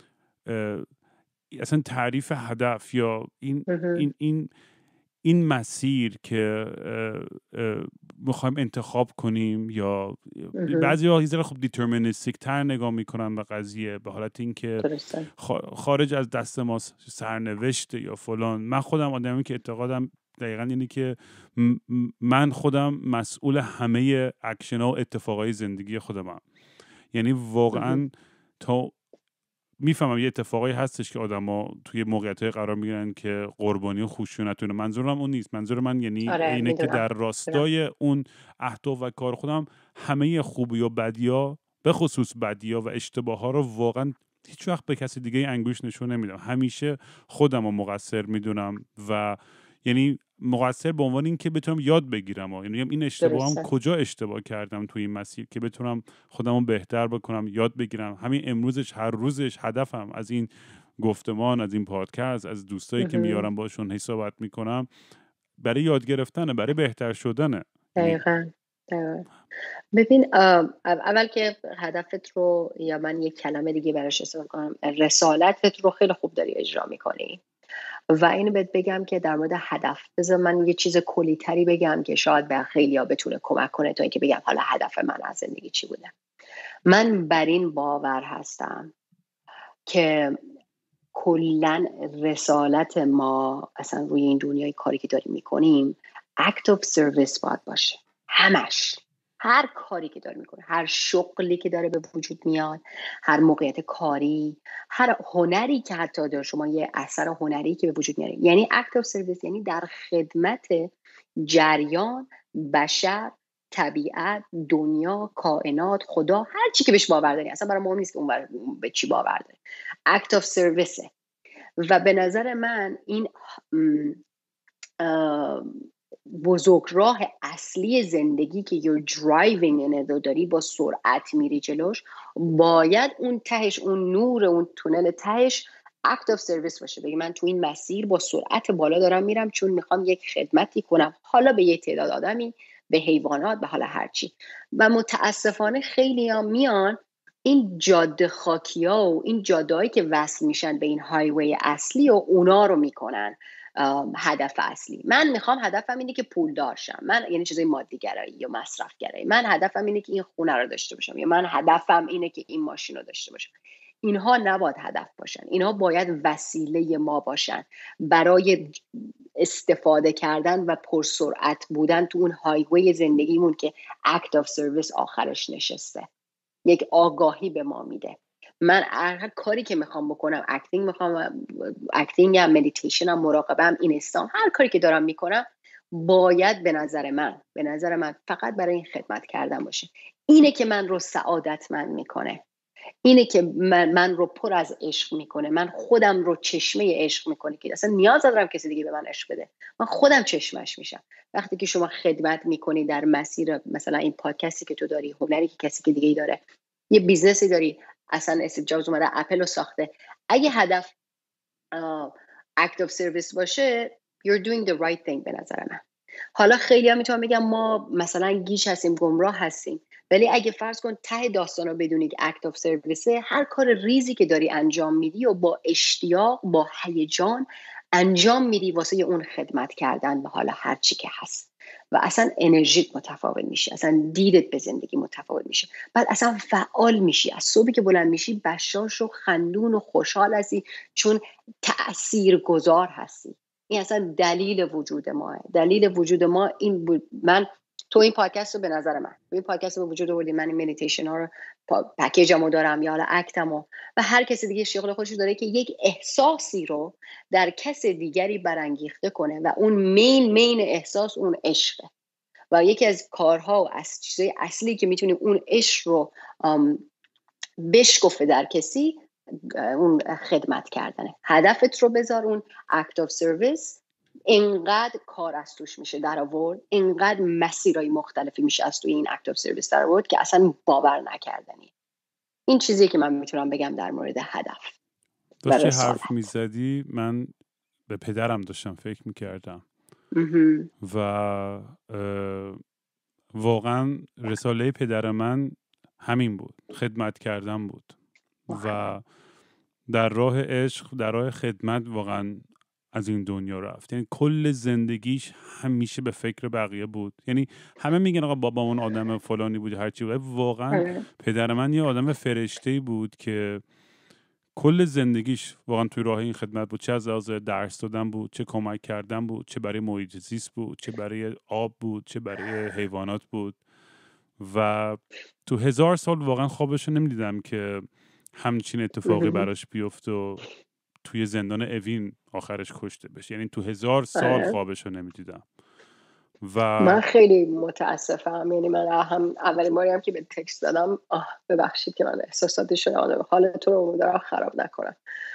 اصلا تعریف هدف یا این این این این مسیر که میخوایم انتخاب کنیم یا بعضی‌ها یه خب دیترمینیستیک تر نگاه میکنن به قضیه به حالت این که خارج از دست ما سرنوشته یا فلان. من خودم آدمی که اعتقادم دقیقاً اینه که من خودم مسئول همه اکشن‌ها و اتفاقای زندگی خودمم. یعنی واقعاً تا میفهمم یه اتفاقی هستش که آدما توی موقعیت‌های قرار میگیرن که قربانی و خشونتونه، منظورم اون نیست. منظور من یعنی آره، اینه که در راستای اون اهداف و کار خودم همه خوبی و بدیا به خصوص بدیا و اشتباه‌ها رو واقعا هیچ وقت به کسی دیگه انگوش نشون نمیدم. همیشه خودم رو مقصر میدونم و یعنی مقصر به عنوان این که بتونم یاد بگیرم و یعنی این اشتباهم کجا اشتباه کردم توی این مسیر که بتونم خودمو بهتر بکنم، یاد بگیرم. همین امروزش هر روزش هدفم از این گفتمان، از این پادکست، از دوستایی که میارم باشون حسابت میکنم برای یاد گرفتنه، برای بهتر شدنه. دقیقاً دقیقاً. ببین اول که هدفت رو یا من یک کلمه دیگه براش استفاده کنم، رسالتت رو خیلی خوب داری اجرا میکنی. و اینو بهت بگم که در مورد هدف بذار من یه چیز کلی تری بگم که شاید به خیلیا بتونه کمک کنه تا اینکه بگم حالا هدف من از زندگی چی بوده. من بر این باور هستم که کلاً رسالت ما اصلا روی این دنیای کاری که داریم میکنیم act of service باید باشه. همش، هر کاری که داره میکنه، هر شغلی که داره به وجود میاد، هر موقعیت کاری، هر هنری که حتی داره، شما یه اثر هنری که به وجود میاره، یعنی act of service، یعنی در خدمت جریان، بشر، طبیعت، دنیا، کائنات، خدا، هر چی که بهش باور داری. اصلا برای مهم نیست که اون به چی باور داری، act of service. و به نظر من این بزرگ راه اصلی زندگی که you're driving in it داری، با سرعت میری جلوش، باید اون تهش، اون نور اون تونل تهش act of service باشه. بگی من تو این مسیر با سرعت بالا دارم میرم چون میخوام یک خدمتی کنم، حالا به یک تعداد آدمی، به حیوانات، به حالا هرچی. و متاسفانه خیلی ها میان این جاده خاکی ها و این جاده هایی که وصل میشن به این هایوی اصلی و اونا رو میکنن هدف اصلی. من میخوام هدفم اینه که پولدار شم، من یعنی چیزای مادی گرایی یا مصرف گرایی، من هدفم اینه که این خونه رو داشته باشم، یا من هدفم اینه که این ماشین رو داشته باشم. اینها نباید هدف باشن، اینها باید وسیله ما باشن برای استفاده کردن و پرسرعت بودن تو اون هایوی زندگیمون که act of service آخرش نشسته، یک آگاهی به ما میده. من هر کاری که میخوام بکنم، اکتینگ میخوام، اکتینگ هم، مدیتیشن هم، مراقبه هم، اینستام، هر کاری که دارم میکنم باید به نظر من به نظر من فقط برای این خدمت کردن باشه. اینه که من رو سعادتمند میکنه، اینه که من, من رو پر از عشق میکنه، من خودم رو چشمه عشق میکنه که اصلا نیاز ندارم کسی دیگه به من عشق بده، من خودم چشمش میشم. وقتی که شما خدمت میکنی در مسیر، مثلا این پادکستی که تو داری، هنری که کسی که دیگه داره، یه بیزنسی داری، اصلا استیو جابز اومده اپل رو ساخته، اگه هدف act of service باشه you're doing the right thing به نظر من. حالا خیلی ها میتونم بگم ما مثلا گیج هستیم، گمراه هستیم، ولی اگه فرض کن ته داستان رو بدونی که act of service، هر کار ریزی که داری انجام میدی و با اشتیاق، با هیجان انجام میدی واسه اون خدمت کردن به حالا هر چی که هست، و اصلا انرژیت متفاوت میشه، اصلا دیدت به زندگی متفاوت میشه، بعد اصلا فعال میشی، از صبحی که بلند میشی بشاش و خندون و خوشحال هستی چون تأثیرگذار هستی. این اصلا دلیل وجود ماه، دلیل وجود ما این بود. من تو این پادکست رو به نظر من این پادکست رو به وجود آوردی، من این مدیتیشن ها رو پکیجمو دارم یا حالا اکتمو، و هر کسی دیگه شغل خودش داره که یک احساسی رو در کس دیگری برانگیخته کنه و اون مین مین احساس اون عشقه، و یکی از کارها و از چیزای اصلی که میتونی اون عشق رو بشکفه در کسی اون خدمت کردنه. هدفت رو بذار اون act of service، اینقدر کار از توش میشه در آورد، اینقدر مسیرهای مختلفی میشه از توی این act of service در آورد که اصلا باور نکردنی. این چیزی که من میتونم بگم در مورد هدف. داشتی حرف میزدی من به پدرم داشتم فکر میکردم و واقعا رساله پدر من همین بود، خدمت کردن بود و در راه عشق، در راه خدمت واقعا از این دنیا رفت. یعنی کل زندگیش همیشه به فکر بقیه بود. یعنی همه میگن آقا بابامون آدم فلانی بود هرچی بود، واقعا پدر من یه آدم فرشته‌ای بود که کل زندگیش واقعا توی راه این خدمت بود، چه از لحاظ درس دادن بود، چه کمک کردن بود، چه برای محیط زیست بود، چه برای آب بود، چه برای حیوانات بود. و تو هزار سال واقعا خوابشو نمیدیدم که همچین اتفاقی براش بیفته و توی زندان اوین آخرش کشته بشه. یعنی تو هزار سال خوابشو نمیدیدم و من خیلی متاسفم. یعنی من هم اولین باری هم که به تکست دادم، آه ببخشید که من احساساتی شدم، حال تو رو امیدوارم خراب نکنم.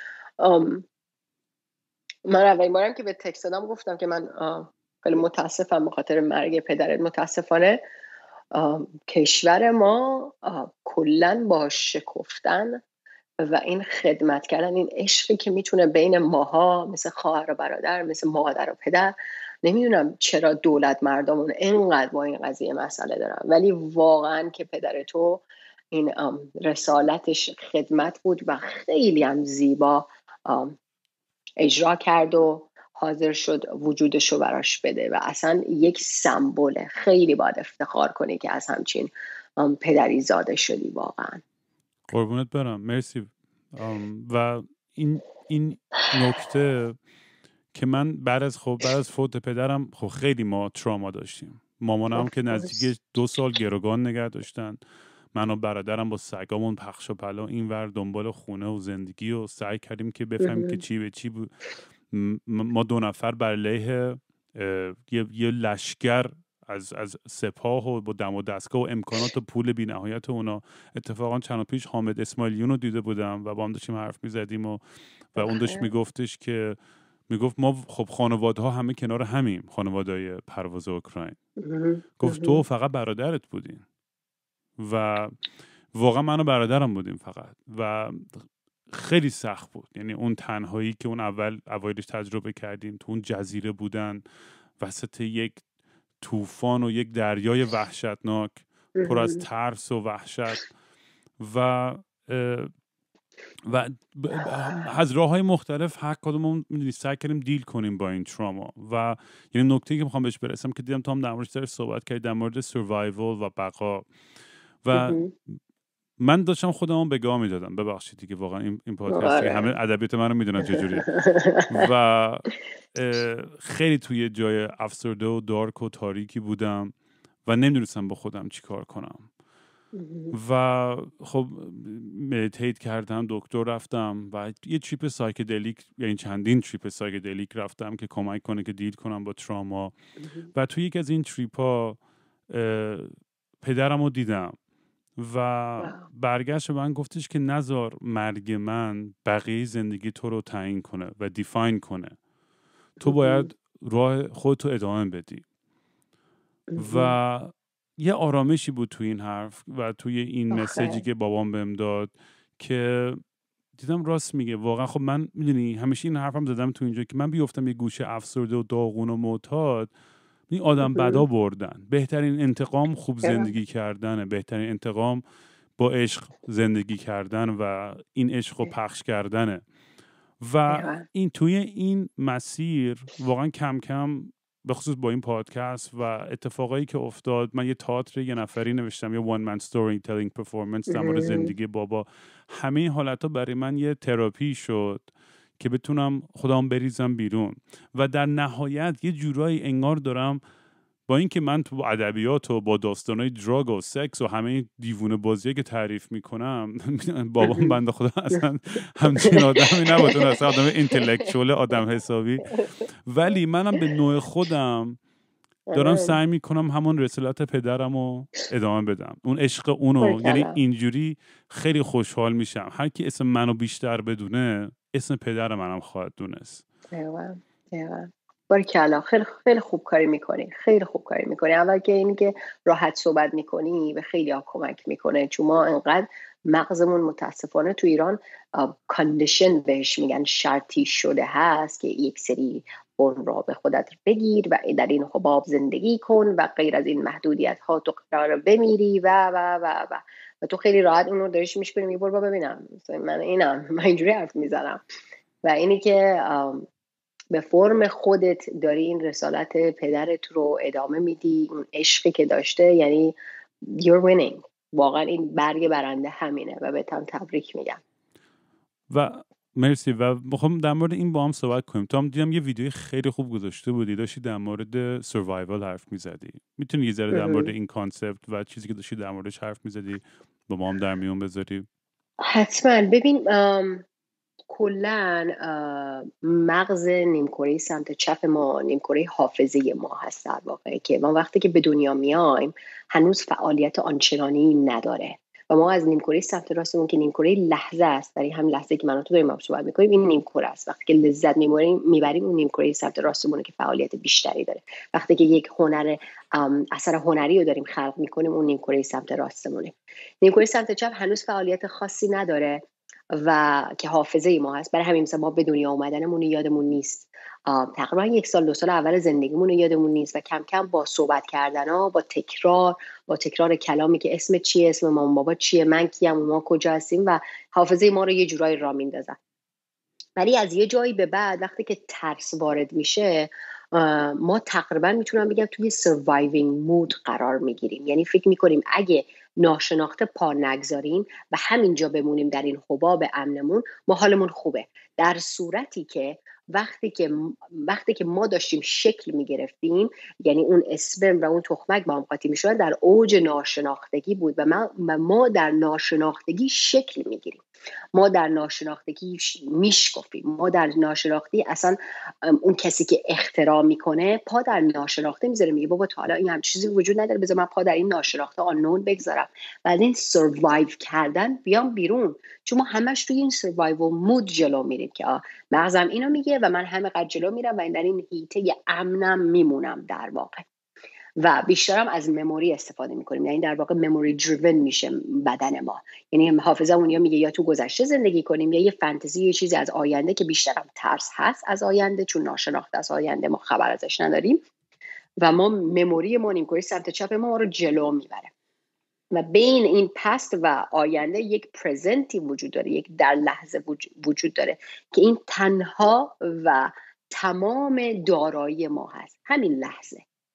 من اولین باری هم که به تکست دادم گفتم که من خیلی متاسفم به خاطر مرگ پدرت. متاسفانه کشور ما کلن با شکفتن و این خدمت کردن، این عشقی که میتونه بین ماها مثل خواهر و برادر، مثل مادر و پدر، نمیدونم چرا دولت مردمون اینقدر با این قضیه مسئله دارن، ولی واقعا که پدر تو این رسالتش خدمت بود و خیلی هم زیبا اجرا کرد و حاضر شد وجودش رو براش بده و اصلا یک سمبوله. خیلی باید افتخار کنی که از همچین پدری زاده شدی. واقعا قربونت برم، مرسی. و این این نکته که من بعد از خب بعد از فوت پدرم خب خیلی ما تراما داشتیم. مامانم که نزدیک دو سال گروگان نگه داشتن، من و برادرم با سگامون پخش و پلا این ور دنبال خونه و زندگی و سعی کردیم که بفهمیم که چی به چی بود. ما دو نفر بر علیه یه, یه لشگر از از سپاه و با دم و دستگاه و امکانات و پول بی‌نهایت اونا. اتفاقا چند پیش حامد اسماعیلیون رو دیده بودم و با هم داشتیم حرف می‌زدیم و و اون داشت میگفتش که میگفت ما خب خانواده ها همه کنار همیم، خانواده‌های پرواز اوکراین. گفت تو فقط برادرت بودین و واقعا من و برادرم بودیم فقط و خیلی سخت بود. یعنی اون تنهایی که اون اول اوایلش تجربه کردیم، تو اون جزیره بودن وسط یک طوفان و یک دریای وحشتناک پر از ترس و وحشت و و از راه‌های مختلف هر کدومون می‌دونی سعی کردیم دیل کنیم با این تراما. و یعنی نکته‌ای که می‌خوام بهش برسم که دیدم تو هم در موردش صحبت کردی، در مورد سروایوال و بقا و من داشتم خودمو به گاه میدادم. ببخشید دیگه واقعا این این پادکست دیگه همه ادبیات منو میدونن چجوریه و خیلی توی جای افسرده و دارک و تاریکی بودم و نمیدونستم با خودم چی کار کنم و خب مدیتیت کردم، دکتر رفتم و یه چیپ سایکدلیک، یعنی چندین چیپ سایکدلیک رفتم که کمک کنه که دیل کنم با تراما و توی یک از این تریپا پدرم رو دیدم و برگشت و من گفتش که نذار مرگ من بقیه زندگی تو رو تعیین کنه و دیفاین کنه، تو باید راه خودتو ادامه بدی. و یه آرامشی بود توی این حرف و توی این مسیجی که بابام بهم داد که دیدم راست میگه واقعا. خب من میدونی همیشه این حرفم زدم تو اینجا که من بیفتم یه گوشه افسرده و داغون و معتاد، این آدم بدا بردن. بهترین انتقام خوب زندگی کردنه، بهترین انتقام با عشق زندگی کردن و این عشق رو پخش کردنه. و این توی این مسیر واقعا کم کم به خصوص با این پادکست و اتفاقایی که افتاد، من یه تئاتر یه نفری نوشتم، یه وان من ستوری تلینگ پرفورمنس در مورد زندگی بابا. همه این حالتها برای من یه تراپی شد که بتونم خودم بریزم بیرون و در نهایت یه جورایی انگار دارم با اینکه من تو ادبیات و با داستانای دراگ و سکس و همه این دیوونه بازیه که تعریف میکنم، بابام بنده خدا اصلا همچین آدمی نبود، اون اصلا آدم اینتלקچوال، آدم حسابی، ولی منم به نوع خودم دارم سعی میکنم همون رسالت پدرم رو ادامه بدم، اون عشق اونو. یعنی اینجوری خیلی خوشحال میشم هر کی اسم منو بیشتر بدونه اسم پدر منم خواهد دونست. ایوه ایوه باریکلا، خیلی خیلی خوب کاری میکنی، خیلی خوب کاری میکنی. اول که اینی که راحت صحبت میکنی به خیلی ها کمک میکنه، چون ما انقدر مغزمون متاسفانه تو ایران کاندیشن بهش میگن، شرطی شده هست که یک سری اون را به خودت بگیر و در این حباب زندگی کن و غیر از این محدودیت ها تو قرار بمیری و و و و و تو خیلی راحت اون رو داریش میشکنی، میبور با ببینم من اینم، من اینجوری حرف میزنم. و اینی که به فرم خودت داری این رسالت پدرت رو ادامه میدی، اون عشقی که داشته، یعنی you're winning. واقعا این برگ برنده همینه و بهتم تبریک میگم. و مرسی. و میخوام در مورد این با هم صحبت کنیم. تو هم دیدم یه ویدیوی خیلی خوب گذاشته بودی، داشتی در مورد سروایوال حرف میزدی. میتونی یه ذره در مورد این کانسپت و چیزی که داشتی در موردش حرف میزدی با ما هم در میون بذاری؟ حتما. ببین کلن مغز نیمکره سمت چپ ما نیمکره حافظه ما هست در واقع، که ما وقتی که به دنیا میایم هنوز فعالیت آنچنانی نداره و ما از نیمکره سمت راستمون که نیمکره لحظه است، در این هم لحظه که من و تو داریم صحبت میکنیم این نیمکره است. وقتی که لذت میبریم میبریم اون نیمکره سمت راستمونه که فعالیت بیشتری داره. وقتی که یک هنر اثر هنری رو داریم خلق میکنیم اون نیمکره سمت راستمونه. نیمکره سمت چپ هنوز فعالیت خاصی نداره و که حافظه ما هست. برای همین مثلا ما به دنیا اومدنمون یادمون نیست، تقریبا یک سال دو سال اول زندگیمون یادمون نیست و کم کم با صحبت کردنا، با تکرار با تکرار کلامی که اسم چیه، اسم مامان بابا چیه، من کیم، ما کجا هستیم، و حافظه ما رو یه جورایی راه میندازن. ولی از یه جایی به بعد وقتی که ترس وارد میشه ما تقریبا میتونم بگم توی سروایوینگ مود قرار میگیریم. یعنی فکر میکنیم اگه ناشناخته پا نگذاریم و همینجا بمونیم در این حباب امنمون ما حالمون خوبه، در صورتی که وقتی که وقتی که ما داشتیم شکل میگرفتیم، یعنی اون اسپرم و اون تخمک با هم قاطی میشدن، در اوج ناشناختگی بود و ما, ما در ناشناختگی شکل میگیریم، ما در ناشناختگی میشکفیم، ما در ناشناختگی اصلا اون کسی که اختراع میکنه پا در ناشناخته میذاره، میگه بابا تا حالا این هم چیزی وجود نداره، بذار من پا در این ناشناخته آنون بگذارم. بعد این سروایو کردن بیام بیرون، چون ما همش توی این سروایو مود جلو میریم که مغزم اینو میگه و من همه قد جلو میرم و در این هیته امنم میمونم در واقع. و بیشترم از مموری استفاده میکنیم، یعنی در واقع مموری دریون میشه بدن ما. یعنی حافظمون یا میگه یا تو گذشته زندگی کنیم یا یه فانتزی، یه چیزی از آینده که بیشترم ترس هست از آینده، چون ناشناخته از آینده ما خبر ازش نداریم و ما مموری ما نیمکره سمت چپ ما رو جلو میبره و بین این پست و آینده یک پرزنتی وجود داره، یک در لحظه وجود داره که این تنها و تمام دارایی ما هست، همین لحظه.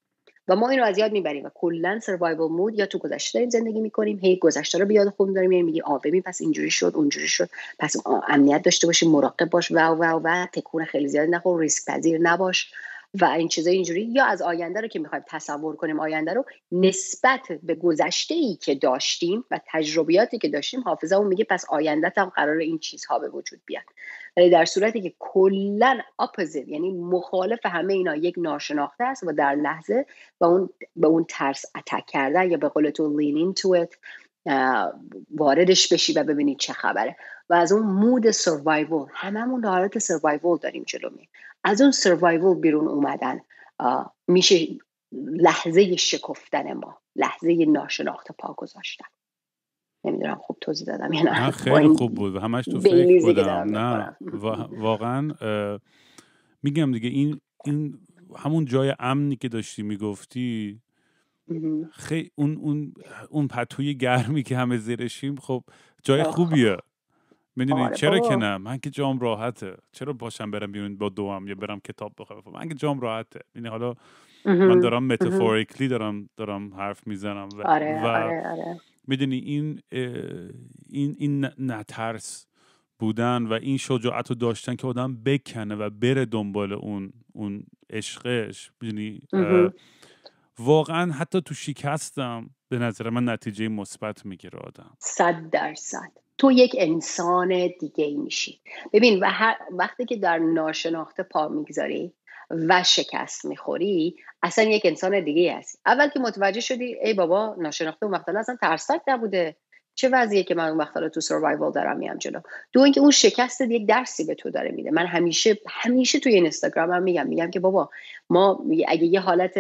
و ما اینو از یاد میبریم و کلا سروایوال مود یا تو گذشته داریم زندگی میکنیم، هی گذشته رو به یاد خودمون داریم میگیم آ ببین پس اینجوری شد اونجوری شد، پس امنیت داشته باشیم، مراقب باش و و و تکون خیلی زیاد نخور، ریسک پذیر نباش و این چیزای اینجوری. یا از آینده رو که میخوایم تصور کنیم، آینده رو نسبت به گذشته‌ای که داشتیم و تجربیاتی که داشتیم، حافظه‌مون میگه پس آینده‌ت هم قراره این چیزها به وجود بیاد. ولی در صورتی که کلاً اپوزیت، یعنی مخالف همه اینا، یک ناشناخته است و در لحظه و اون به اون ترس اتک کردن یا به قول تو lean into it واردش بشی و ببینی چه خبره و از اون مود سروایوال، هممون در حالت سروایوال داریم جلو می از اون سروایوال بیرون اومدن میشه لحظه شکفتن ما، لحظه ناشناخته پا گذاشتن. نمیدونم خوب توضیح دادم یا نه؟ خیلی خوب بود و همش تو فکر بودم. نه واقعا میگم دیگه این این همون جای امنی که داشتی میگفتی، خیلی اون اون اون پتوی گرمی که همه زیرشیم، خب جای خوبیه. میدونی چرا که نه؟ من که جام راحته، چرا باشم برم بیرون با دوام یا برم کتاب بخونم؟ من که جام راحته. یعنی حالا من دارم متافوریکلی دارم دارم حرف میزنم و, آره، و آره، آره. میدونی این این این نترس بودن و این شجاعت رو داشتن که آدم بکنه و بره دنبال اون اون عشقش. میدونی واقعا حتی تو شکستم به نظر من نتیجه مثبت میگیره آدم. صد درصد تو یک انسان دیگه ای میشی. ببین و هر وقتی که در ناشناخته پا میگذاری و شکست میخوری، اصلا یک انسان دیگه هستی. اول که متوجه شدی ای بابا ناشناخته اون وقتا اصلا ترسناک نبوده، چه وضعیه که من اون وقتا تو سروایوال دارم میام جلو. دو اینکه اون شکست یک درسی به تو داره میده. من همیشه همیشه توی اینستاگرام هم میگم میگم که بابا ما اگه یه حالت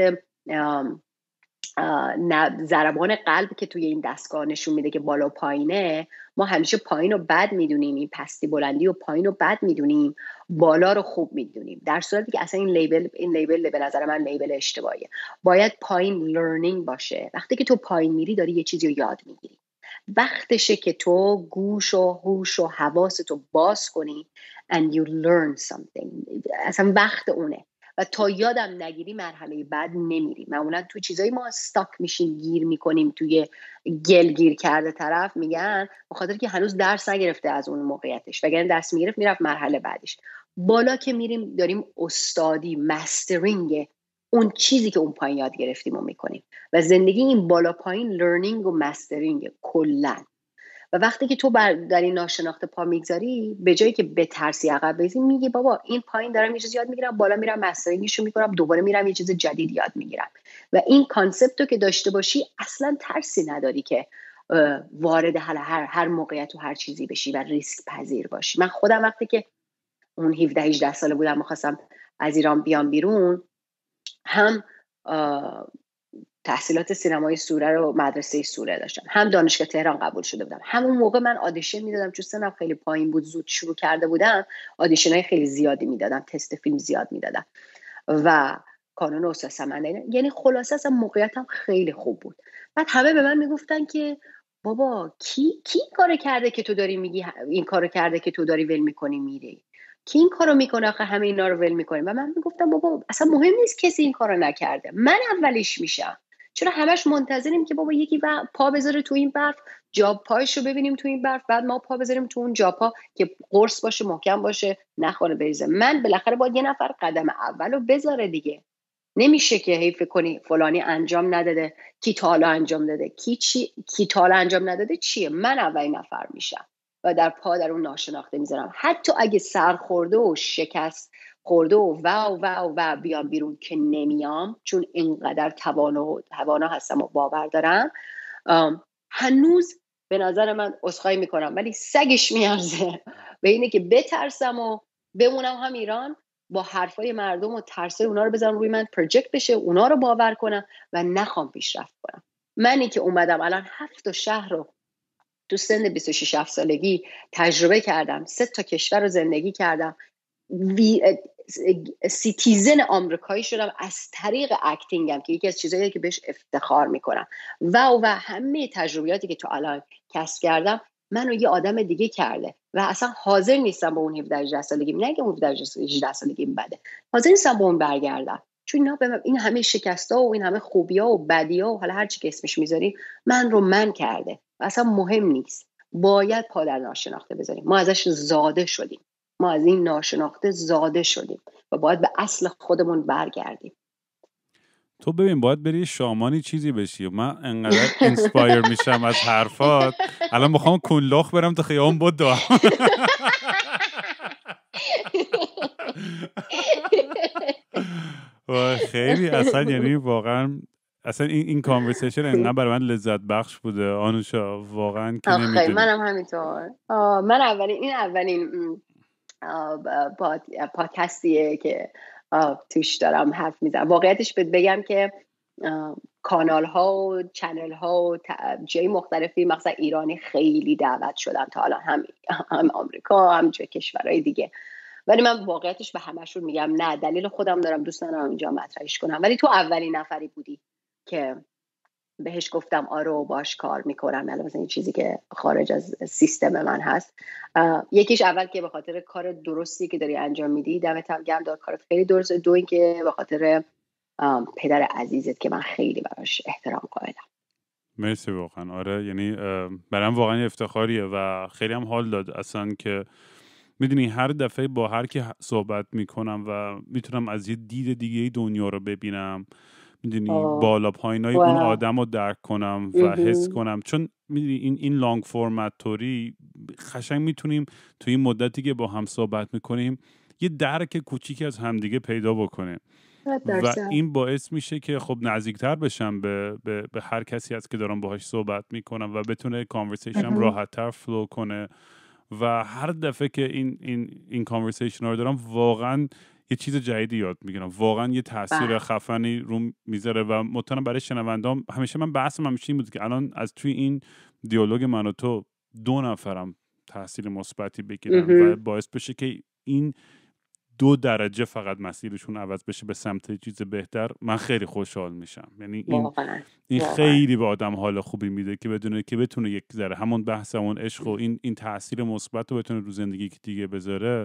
ضربان قلب که توی این دستگاه نشون میده که بالا و پایینه، ما همیشه پایین رو بد میدونیم، این پستی بلندی و پایین رو بد میدونیم، بالا رو خوب میدونیم، در صورتی که اصلا این لیبل این لیبل به نظر من لیبل اشتباهیه. باید پایین لرنینگ باشه. وقتی که تو پایین میری داری یه چیزی رو یاد میگیری، وقتشه که تو گوش و هوش و حواستو باز کنی and you learn something. اصلا وقت اونه و تا یادم نگیری مرحله بعد نمیری. معمولا تو چیزایی ما استاک میشیم، گیر میکنیم توی گل گیر کرده طرف، میگن بخاطر که هنوز درس نگرفته از اون موقعیتش، وگرنه درس میگرفت میرفت مرحله بعدش. بالا که میریم داریم استادی مسترینگ اون چیزی که اون پایین یاد گرفتیم و میکنیم و زندگی این بالا پایین لرنینگ و مسترینگ کلن. و وقتی که تو بر در این ناشناخته پا میگذاری، به جایی که به ترسی عقب بزنی، میگی بابا این پایین دارم یه چیز یاد میگیرم، بالا میرم مسترینگشو میکنم، دوباره میرم یه چیز جدید یاد میگیرم. و این کانسپت رو که داشته باشی اصلا ترسی نداری که وارد هر هر موقعیت و هر چیزی بشی و ریسک پذیر باشی. من خودم وقتی که اون هفده هجده ساله بودم می‌خواستم از ایران بیام بیرون، هم تحصیلات سینمای سوره رو مدرسه سوره داشتم، هم دانشگاه تهران قبول شده بودم. همون موقع من آدیشن میدادم، چون سنم خیلی پایین بود، زود شروع کرده بودم، آدیشنای خیلی زیادی میدادم، تست فیلم زیاد میدادم و کانون استاد سمنده. یعنی خلاصه اصلا موقعیتم خیلی خوب بود. بعد همه به من میگفتن که بابا کی کی کارو کرده که تو داری میگی این کارو کرده که تو داری ول میکنی میری؟ کی این کارو میکنه آخه همه اینا رو ول میکنیم؟ و من میگفتم بابا اصلا مهم نیست کسی این کارو نکرده، من اولیش میشم. چرا همش منتظریم که بابا یکی پا بذاره تو این برف، جاب پایشو ببینیم تو این برف، بعد ما پا بذاریم تو اون جاب پا که قرص باشه، محکم باشه، نخوره بریزه؟ من بالاخره باید یه نفر قدم اولو بذاره دیگه. نمیشه که هی فکر کنی فلانی انجام نداده، کی تا حالا انجام داده، کی چی کی تا حالا انجام نداده چیه؟ من اولین نفر میشم و در پا در اون ناشناخته میذارم. حتی اگه سر خورده و شکست خورده و واو واو و بیام بیرون که نمیام، چون اینقدر توانا توانا هستم و باور دارم، هنوز به نظر من عذرخواهی میکنم ولی سگش میارزه به اینه که بترسم و بمونم هم ایران، با حرفای مردم و ترسای اونا رو بذارم روی من پروجکت بشه، اونا رو باور کنم و نخوام پیشرفت کنم. منی که اومدم الان هفت شهر رو تو سن بیست و شش سالگی تجربه کردم، سه تا کشور رو زندگی کردم، وی سیتیزن آمریکایی شدم از طریق اکتینگم که یکی از چیزایی که بهش افتخار میکنم و و همه تجربیاتی که تو الان کسب کردم منو یه آدم دیگه کرده و اصلا حاضر نیستم با اون هفده هجده سالگی، نه که اون هفده هجده سالگی بده، حاضر نیستم با اون برگردم. چون اینا به این همه شکستا و این همه خوبیا و بدیا و حالا هر چی که اسمش میذاری من رو من کرده و اصلا مهم نیست. باید پا در ناشناخته بذاریم. ما ازش زاده شدیم، ما از این ناشناخته زاده شدیم و باید به اصل خودمون برگردیم. تو ببین باید بری شامانی چیزی بشی. من انقدر اینسپایر میشم از حرفات، الان میخوام کونلاخ برم تو خیابون بدوم. خیلی اصلا یعنی واقعا اصلا این این کانورسیشن انقدر برای من لذت بخش بوده آنوشا، واقعا که نمیدونی. منم همینطور. من اولین این اولین پاد، پادکستیه که توش دارم حرف میزنم. واقعیتش بهت بگم که کانال ها و چنل ها و جای مختلفی مثلا ایرانی خیلی دعوت شدن تا الان، هم هم آمریکا هم جای کشورهای دیگه، ولی من واقعیتش به همشون میگم نه، دلیل خودم دارم، دوست ندارم اینجا مطرحش کنم. ولی تو اولین نفری بودی که بهش گفتم آره باش کار میکنم، الان مثلا این چیزی که خارج از سیستم من هست. یکیش اول که به خاطر کار درستی که داری انجام میدی، دمت هم گرم، دار کارت خیلی درسته. دو این که به خاطر پدر عزیزت که من خیلی براش احترام قائلم. مرسی واقعا. آره یعنی برام واقعا افتخاریه و خیلی هم حال داد اصلا که میدونی هر دفعه با هر کی صحبت میکنم و میتونم از یه دید دیگه دنیا رو ببینم، میدونی بالا پایینای اون آدم رو درک کنم و حس کنم. چون میدونی این این لانگ فرمت توری قشنگ میتونیم توی این مدتی که با هم صحبت میکنیم یه درک کوچیکی از همدیگه پیدا بکنیم و این باعث میشه که خب نزدیکتر بشم به, به, به هر کسی هست که دارم باهاش صحبت میکنم و بتونه کانورسیشن راحت‌تر فلو کنه. و هر دفعه که این این این کانورسیشن رو دارم واقعا یه چیز جدیدی یاد میگیرم، واقعا یه تاثیر خفنی رو میذاره و مطمئنم برای شنوندام. همیشه من بحثم همیشه این بود که الان از توی این دیالوگ من و تو دو نفرم تاثیر مثبتی بگیرم و باعث بشه که این دو درجه فقط مسیرشون عوض بشه به سمت چیز بهتر. من خیلی خوشحال میشم. یعنی این واقعا. این واقعا. خیلی به آدم حال خوبی میده که بدونه که بتونه یک ذره همون بحث همون عشق و این این تاثیر مثبت رو بتونه رو زندگی دیگه بذاره.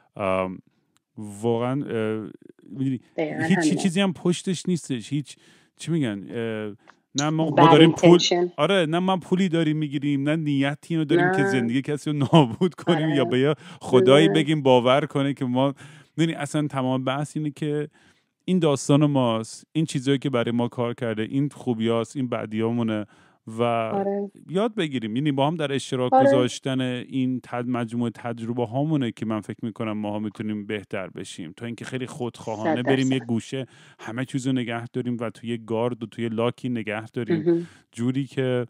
واقعا میدونی هیچ چیزی هم پشتش نیستش، هیچ چی میگن نه ما, ما داریم پول، آره نه ما پولی داریم میگیریم، نه نیتی رو داریم نه. که زندگی کسی رو نابود کنیم آره. یا به یه خدایی بگیم باور کنه که ما میدونی. اصلا تمام بحث اینه که این داستان ماست، این چیزایی که برای ما کار کرده، این خوبیاست، این بدیامونه و آره. یاد بگیریم. یعنی با هم در اشتراک آره. گذاشتن این تد مجموعه تجربه هامونه که من فکر میکنم ماها میتونیم بهتر بشیم تا اینکه خیلی خودخواهانه بریم یه گوشه همه چیزو نگه داریم و توی گارد و توی لاکی نگه داریم امه. جوری که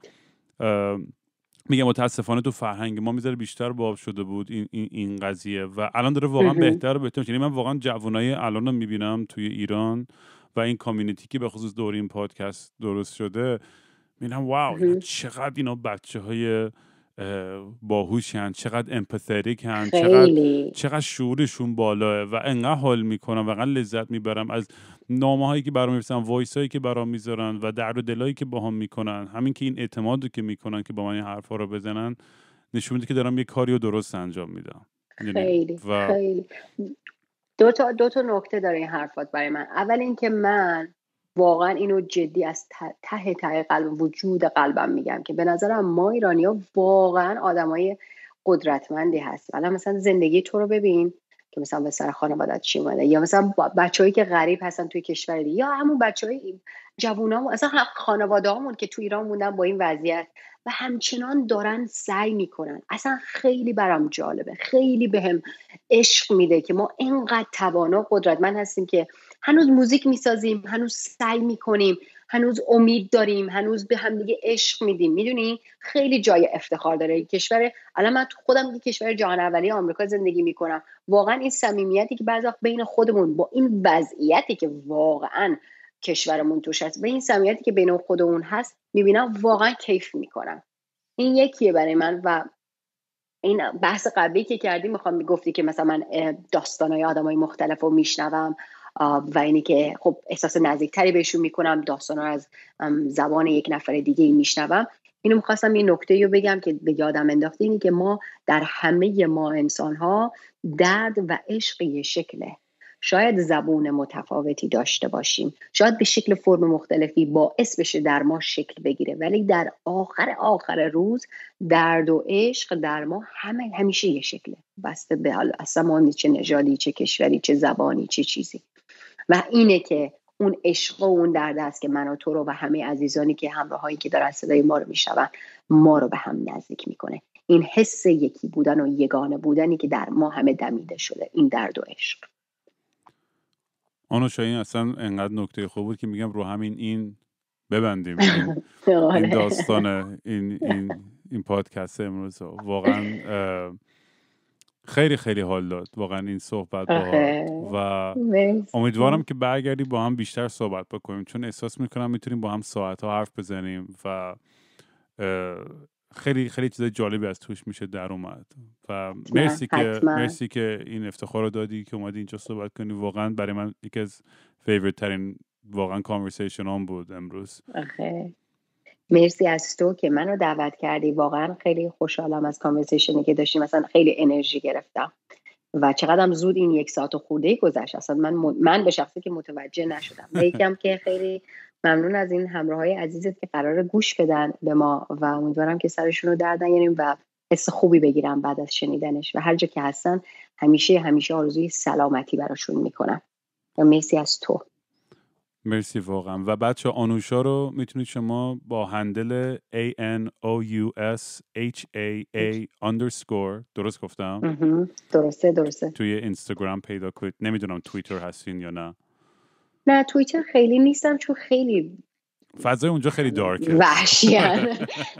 میگم متاسفانه تو فرهنگ ما میذاره بیشتر باب شده بود این این این قضیه و الان داره واقعا بهتر و بهتر. یعنی من واقعا جوانای الان رو میبینم توی ایران و این کامیونیتی که به خصوص دور این پادکست درست شده، میگم واو اینا چقدر اینا بچه های باهوشی هن، چقدر امپاتیک هن، چقدر چقدر شعورشون بالاه و انقدر حال میکنم و انقدر لذت میبرم از نامه هایی که برام میرسن، وایس هایی که برام میذارن و درد و دلایی که با هم میکنن. همین که این اعتمادی که میکنن که با من این حرفا رو بزنن نشون میده که دارم یه کاری رو درست انجام میدم. خیلی و... خیلی دو تا دو تا نکته داره این حرفات برای من. اول این که من واقعا اینو جدی از ته ته قلب وجود قلبم میگم که به نظرم ما ایرانی‌ها واقعا آدمای قدرتمندی هستیم. الان مثلا زندگی تو رو ببین که مثلا به سر خانواده‌ات چی اومده، یا مثلا بچه‌هایی که غریب هستن توی کشور دیگه، یا همون بچه‌های جوونامون، اصلا خانواده‌هامون که تو ایران موندن با این وضعیت و همچنان دارن سعی میکنن. اصلا خیلی برام جالبه، خیلی بهم عشق میده که ما اینقدر توانا و قدرتمند هستیم که هنوز موزیک میسازیم، هنوز سعی میکنیم، هنوز امید داریم، هنوز به هم دیگه عشق میدیم. میدونی خیلی جای افتخار داره این کشور. الان من خودم که کشور جهان اولی آمریکا زندگی میکنم، واقعا این صمیمیتی که بعضی وقت بین خودمون با این وضعیتی که واقعا کشورمون توش هست، به این صمیمیتی که بین خودمون هست میبینم، واقعا کیف میکنم. این یکیه برای من. و این بحث قبلی که کردی، میخوام میگفتی که مثلا من داستانای آدمای مختلف رو میشنوم و اینی که خب احساس نزدیکتری بهشون میکنم، داستانا از زبان یک نفر دیگه میشنوم. اینو میخواستم یه نکته رو بگم که به یادم انداخته، اینی که ما در همه ما انسان ها درد و عشق یه شکله. شاید زبون متفاوتی داشته باشیم، شاید به شکل فرم مختلفی باعث بشه در ما شکل بگیره، ولی در آخر آخر روز درد و عشق در ما همه همیشه یه شکله، بسته به حال اصلا چه نژادی، چه کشوری، چه زبانی، چه چیزی. و اینه که اون عشق و اون درد است که من و تو رو و همه عزیزانی که همراهایی که دارن صدای ما رو میشنون ما رو به هم نزدیک میکنه. این حس یکی بودن و یگانه بودنی که در ما همه دمیده شده، این درد و عشق. آنوشا این اصلا انقدر نکته خوب بود که میگم رو همین این ببندیم این, این داستان این این این پادکست امروز. واقعا خیلی خیلی حال داد واقعا این صحبت باهات و امیدوارم که برگردی با هم بیشتر صحبت بکنیم، چون احساس میکنم میتونیم با هم ساعت ها حرف بزنیم و خیلی خیلی چیز جالبی از توش میشه در اومد. و مرسی که مرسی که این افتخار رو دادی که اومدی اینجا صحبت کنی. واقعا برای من یکی از فیوریت ترین واقعا کانورسیشن هم بود امروز. آخه مرسی از تو که منو دعوت کردی. واقعا خیلی خوشحالم از کانورسیشنی که داشتیم، مثلا خیلی انرژی گرفتم و چقدرم زود این یک ساعت و خورده گذشت. اصلا من من به شخصی که متوجه نشدم. یکم که خیلی ممنون از این همراهای عزیزت که قراره گوش بدن به ما و امیدوارم که سرشون رو در نیاریم و حس خوبی بگیرم بعد از شنیدنش و هر جا که هستن همیشه همیشه آرزوی سلامتی براشون میکنم. و مرسی از تو. مرسی واقعا. و بچه آنوشا رو میتونید شما با هندل A N O U S H A A underscore درست گفتم؟ درسته درسته توی اینستاگرام پیدا کنید. نمیدونم توییتر هستین یا نه. نه توییتر خیلی نیستم چون خیلی فضای اونجا خیلی دارکه، وحشیان.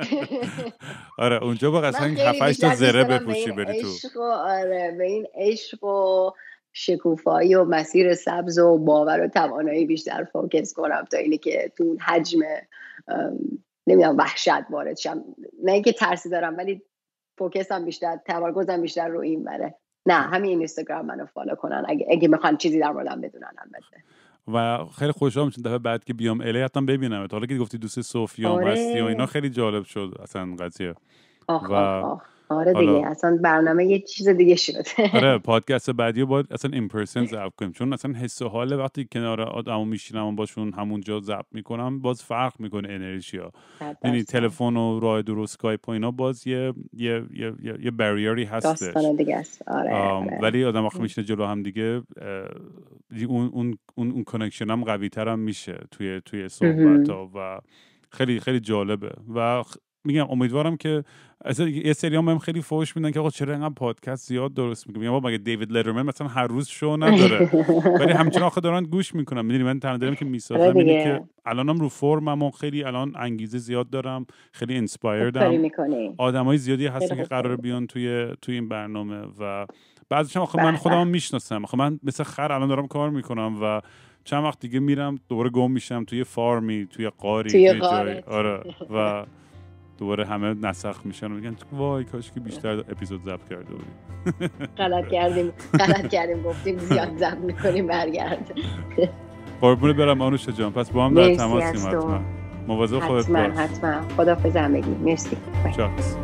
آره اونجا با قصلا هفت هشت تا زره بپوشی بری تو. آره به این عشق و شکوفایی و مسیر سبز و باور و توانایی بیشتر فوکس کنم تا اینی که تو حجم نمیدونم وحشت وارد شم. نه اینکه ترسی دارم ولی فوکسم بیشتر، تمرکزم بیشتر رو این بره. نه همین اینستاگرام منو فالو کنن اگه اگه میخوان چیزی در موردم بدونن. البته و خیلی خوشحال میشم دفعه بعد که بیام الی حتما ببینم. حالا که گفتی دوست صوفیا آره. مستی و اینا خیلی جالب شد اصلا قضیه. آخ و آخ آخ. آره دیگه اصلا برنامه یه چیز دیگه شده. آره پادکست بعدی رو باید اصلا این پرسن ضبط کنیم، چون اصلا حس و حال وقتی کنار آدمو میشینم باشون همونجا ضبط میکنم باز فرق میکنه انرژیا. یعنی تلفن و راه دور و اسکایپ و اینا باز یه یه یه یه بریری هستش. داستان دیگه است. آره, آره. ولی آدم وقتی میشینه جلو هم دیگه اون اون اون اون کانکشن هم قوی تر هم میشه توی توی صحبت‌ها و خیلی خیلی جالبه. و میگم امیدوارم که اصلا یه سری هم بهم خیلی فوش میدن که آقا چرا اینقدر پادکست زیاد درست میگم. میگم مگه دیوید لدرمن مثلا هر روز شو نداره؟ ولی همچنان آخه دارن گوش میکنم. میدونی من تنها دارم که میسازم اینه که الانم رو فرمم و خیلی الان انگیزه زیاد دارم، خیلی اینسپایردم. آدمای زیادی هستن که قراره بیان توی توی این برنامه و بعضیش هم آخه من خودم میشناسم. آخه من مثل خر الان دارم کار میکنم و چند وقت دیگه میرم دوباره گم میشم توی فارمی، توی قاری، توی, توی جای. آره و دوباره همه نسخ میشن و میگن وای کاش که بیشتر اپیزود ضبط کرده بودیم. غلط کردیم غلط کردیم گفتیم زیاد ضبط میکنیم برگرد. قربونت برم آنوشا جان. پس با هم در تماسیم حتما. مواظب خودت باش. حتما حتما. خداحافظ همگی. مرسی. چاکس.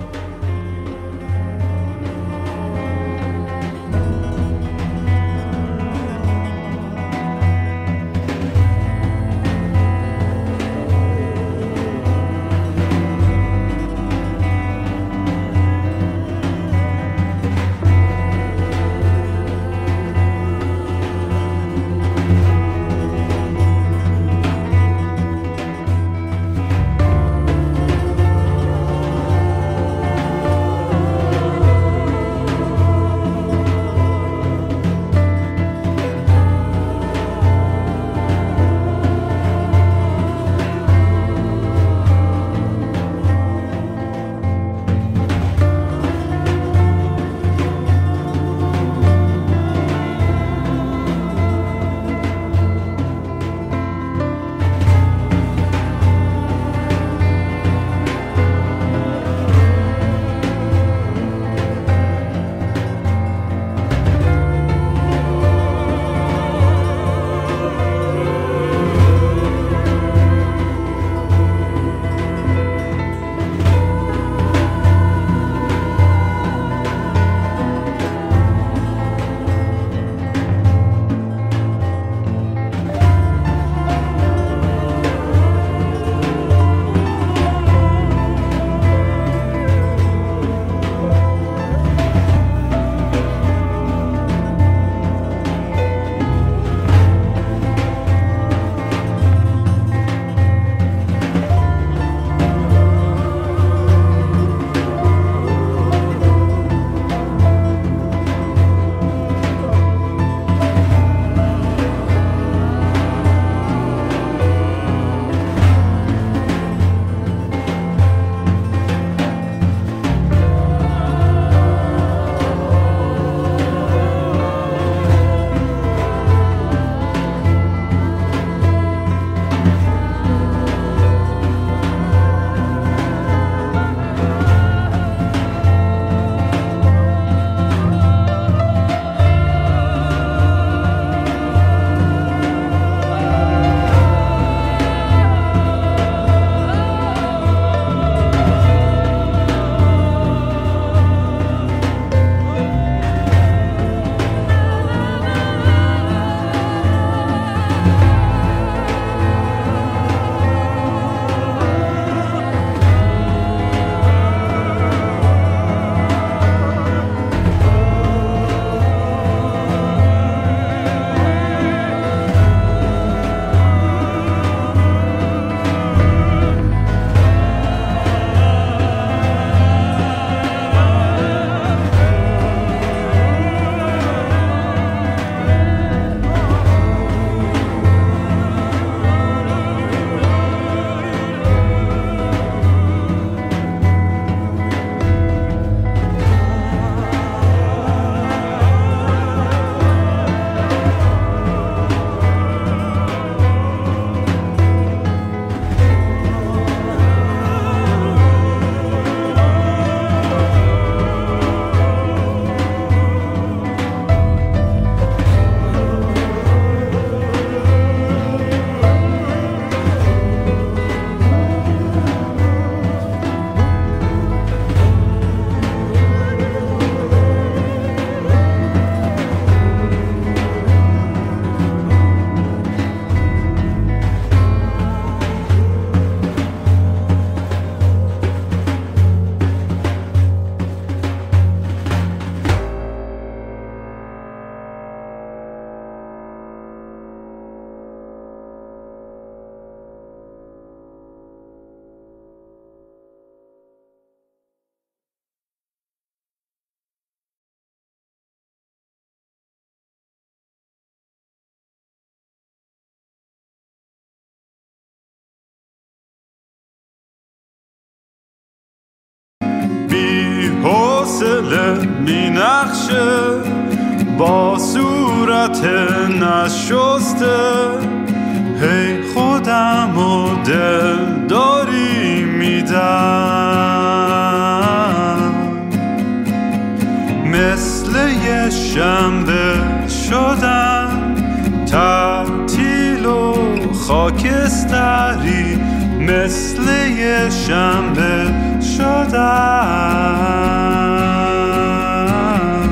گل بی نقشه با صورت نشسته، هی خودم و دل داری میدم، مثل یه شنبه شدم تعطیل و خاکستری، مثل یه شنبه شدم.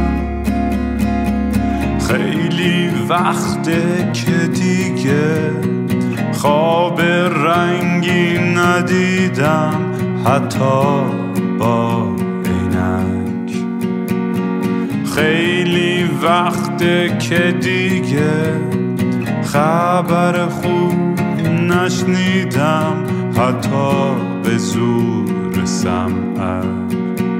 خیلی وقته که دیگه خواب رنگی ندیدم، حتی با عینک. خیلی وقته که دیگه خبر خوب نشنیدم، حتی به زور سمعک.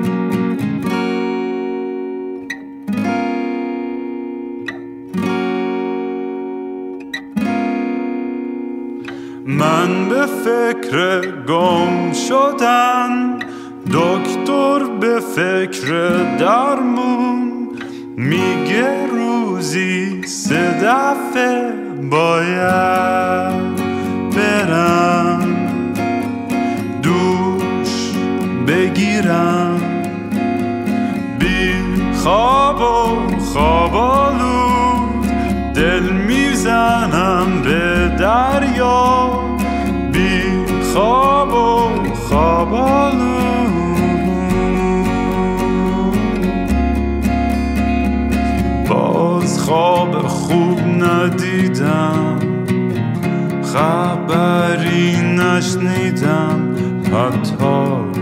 من به فکر گم شدن، دکتر به فکر درمون، میگه روزی سه دفعه باید برم دوش بگیرم، بی خواب و خواب آلود دل میزنم به دریا، بی خواب و خواب آلود باز خواب خوب ندیدم، خبری نشنیدم، حتی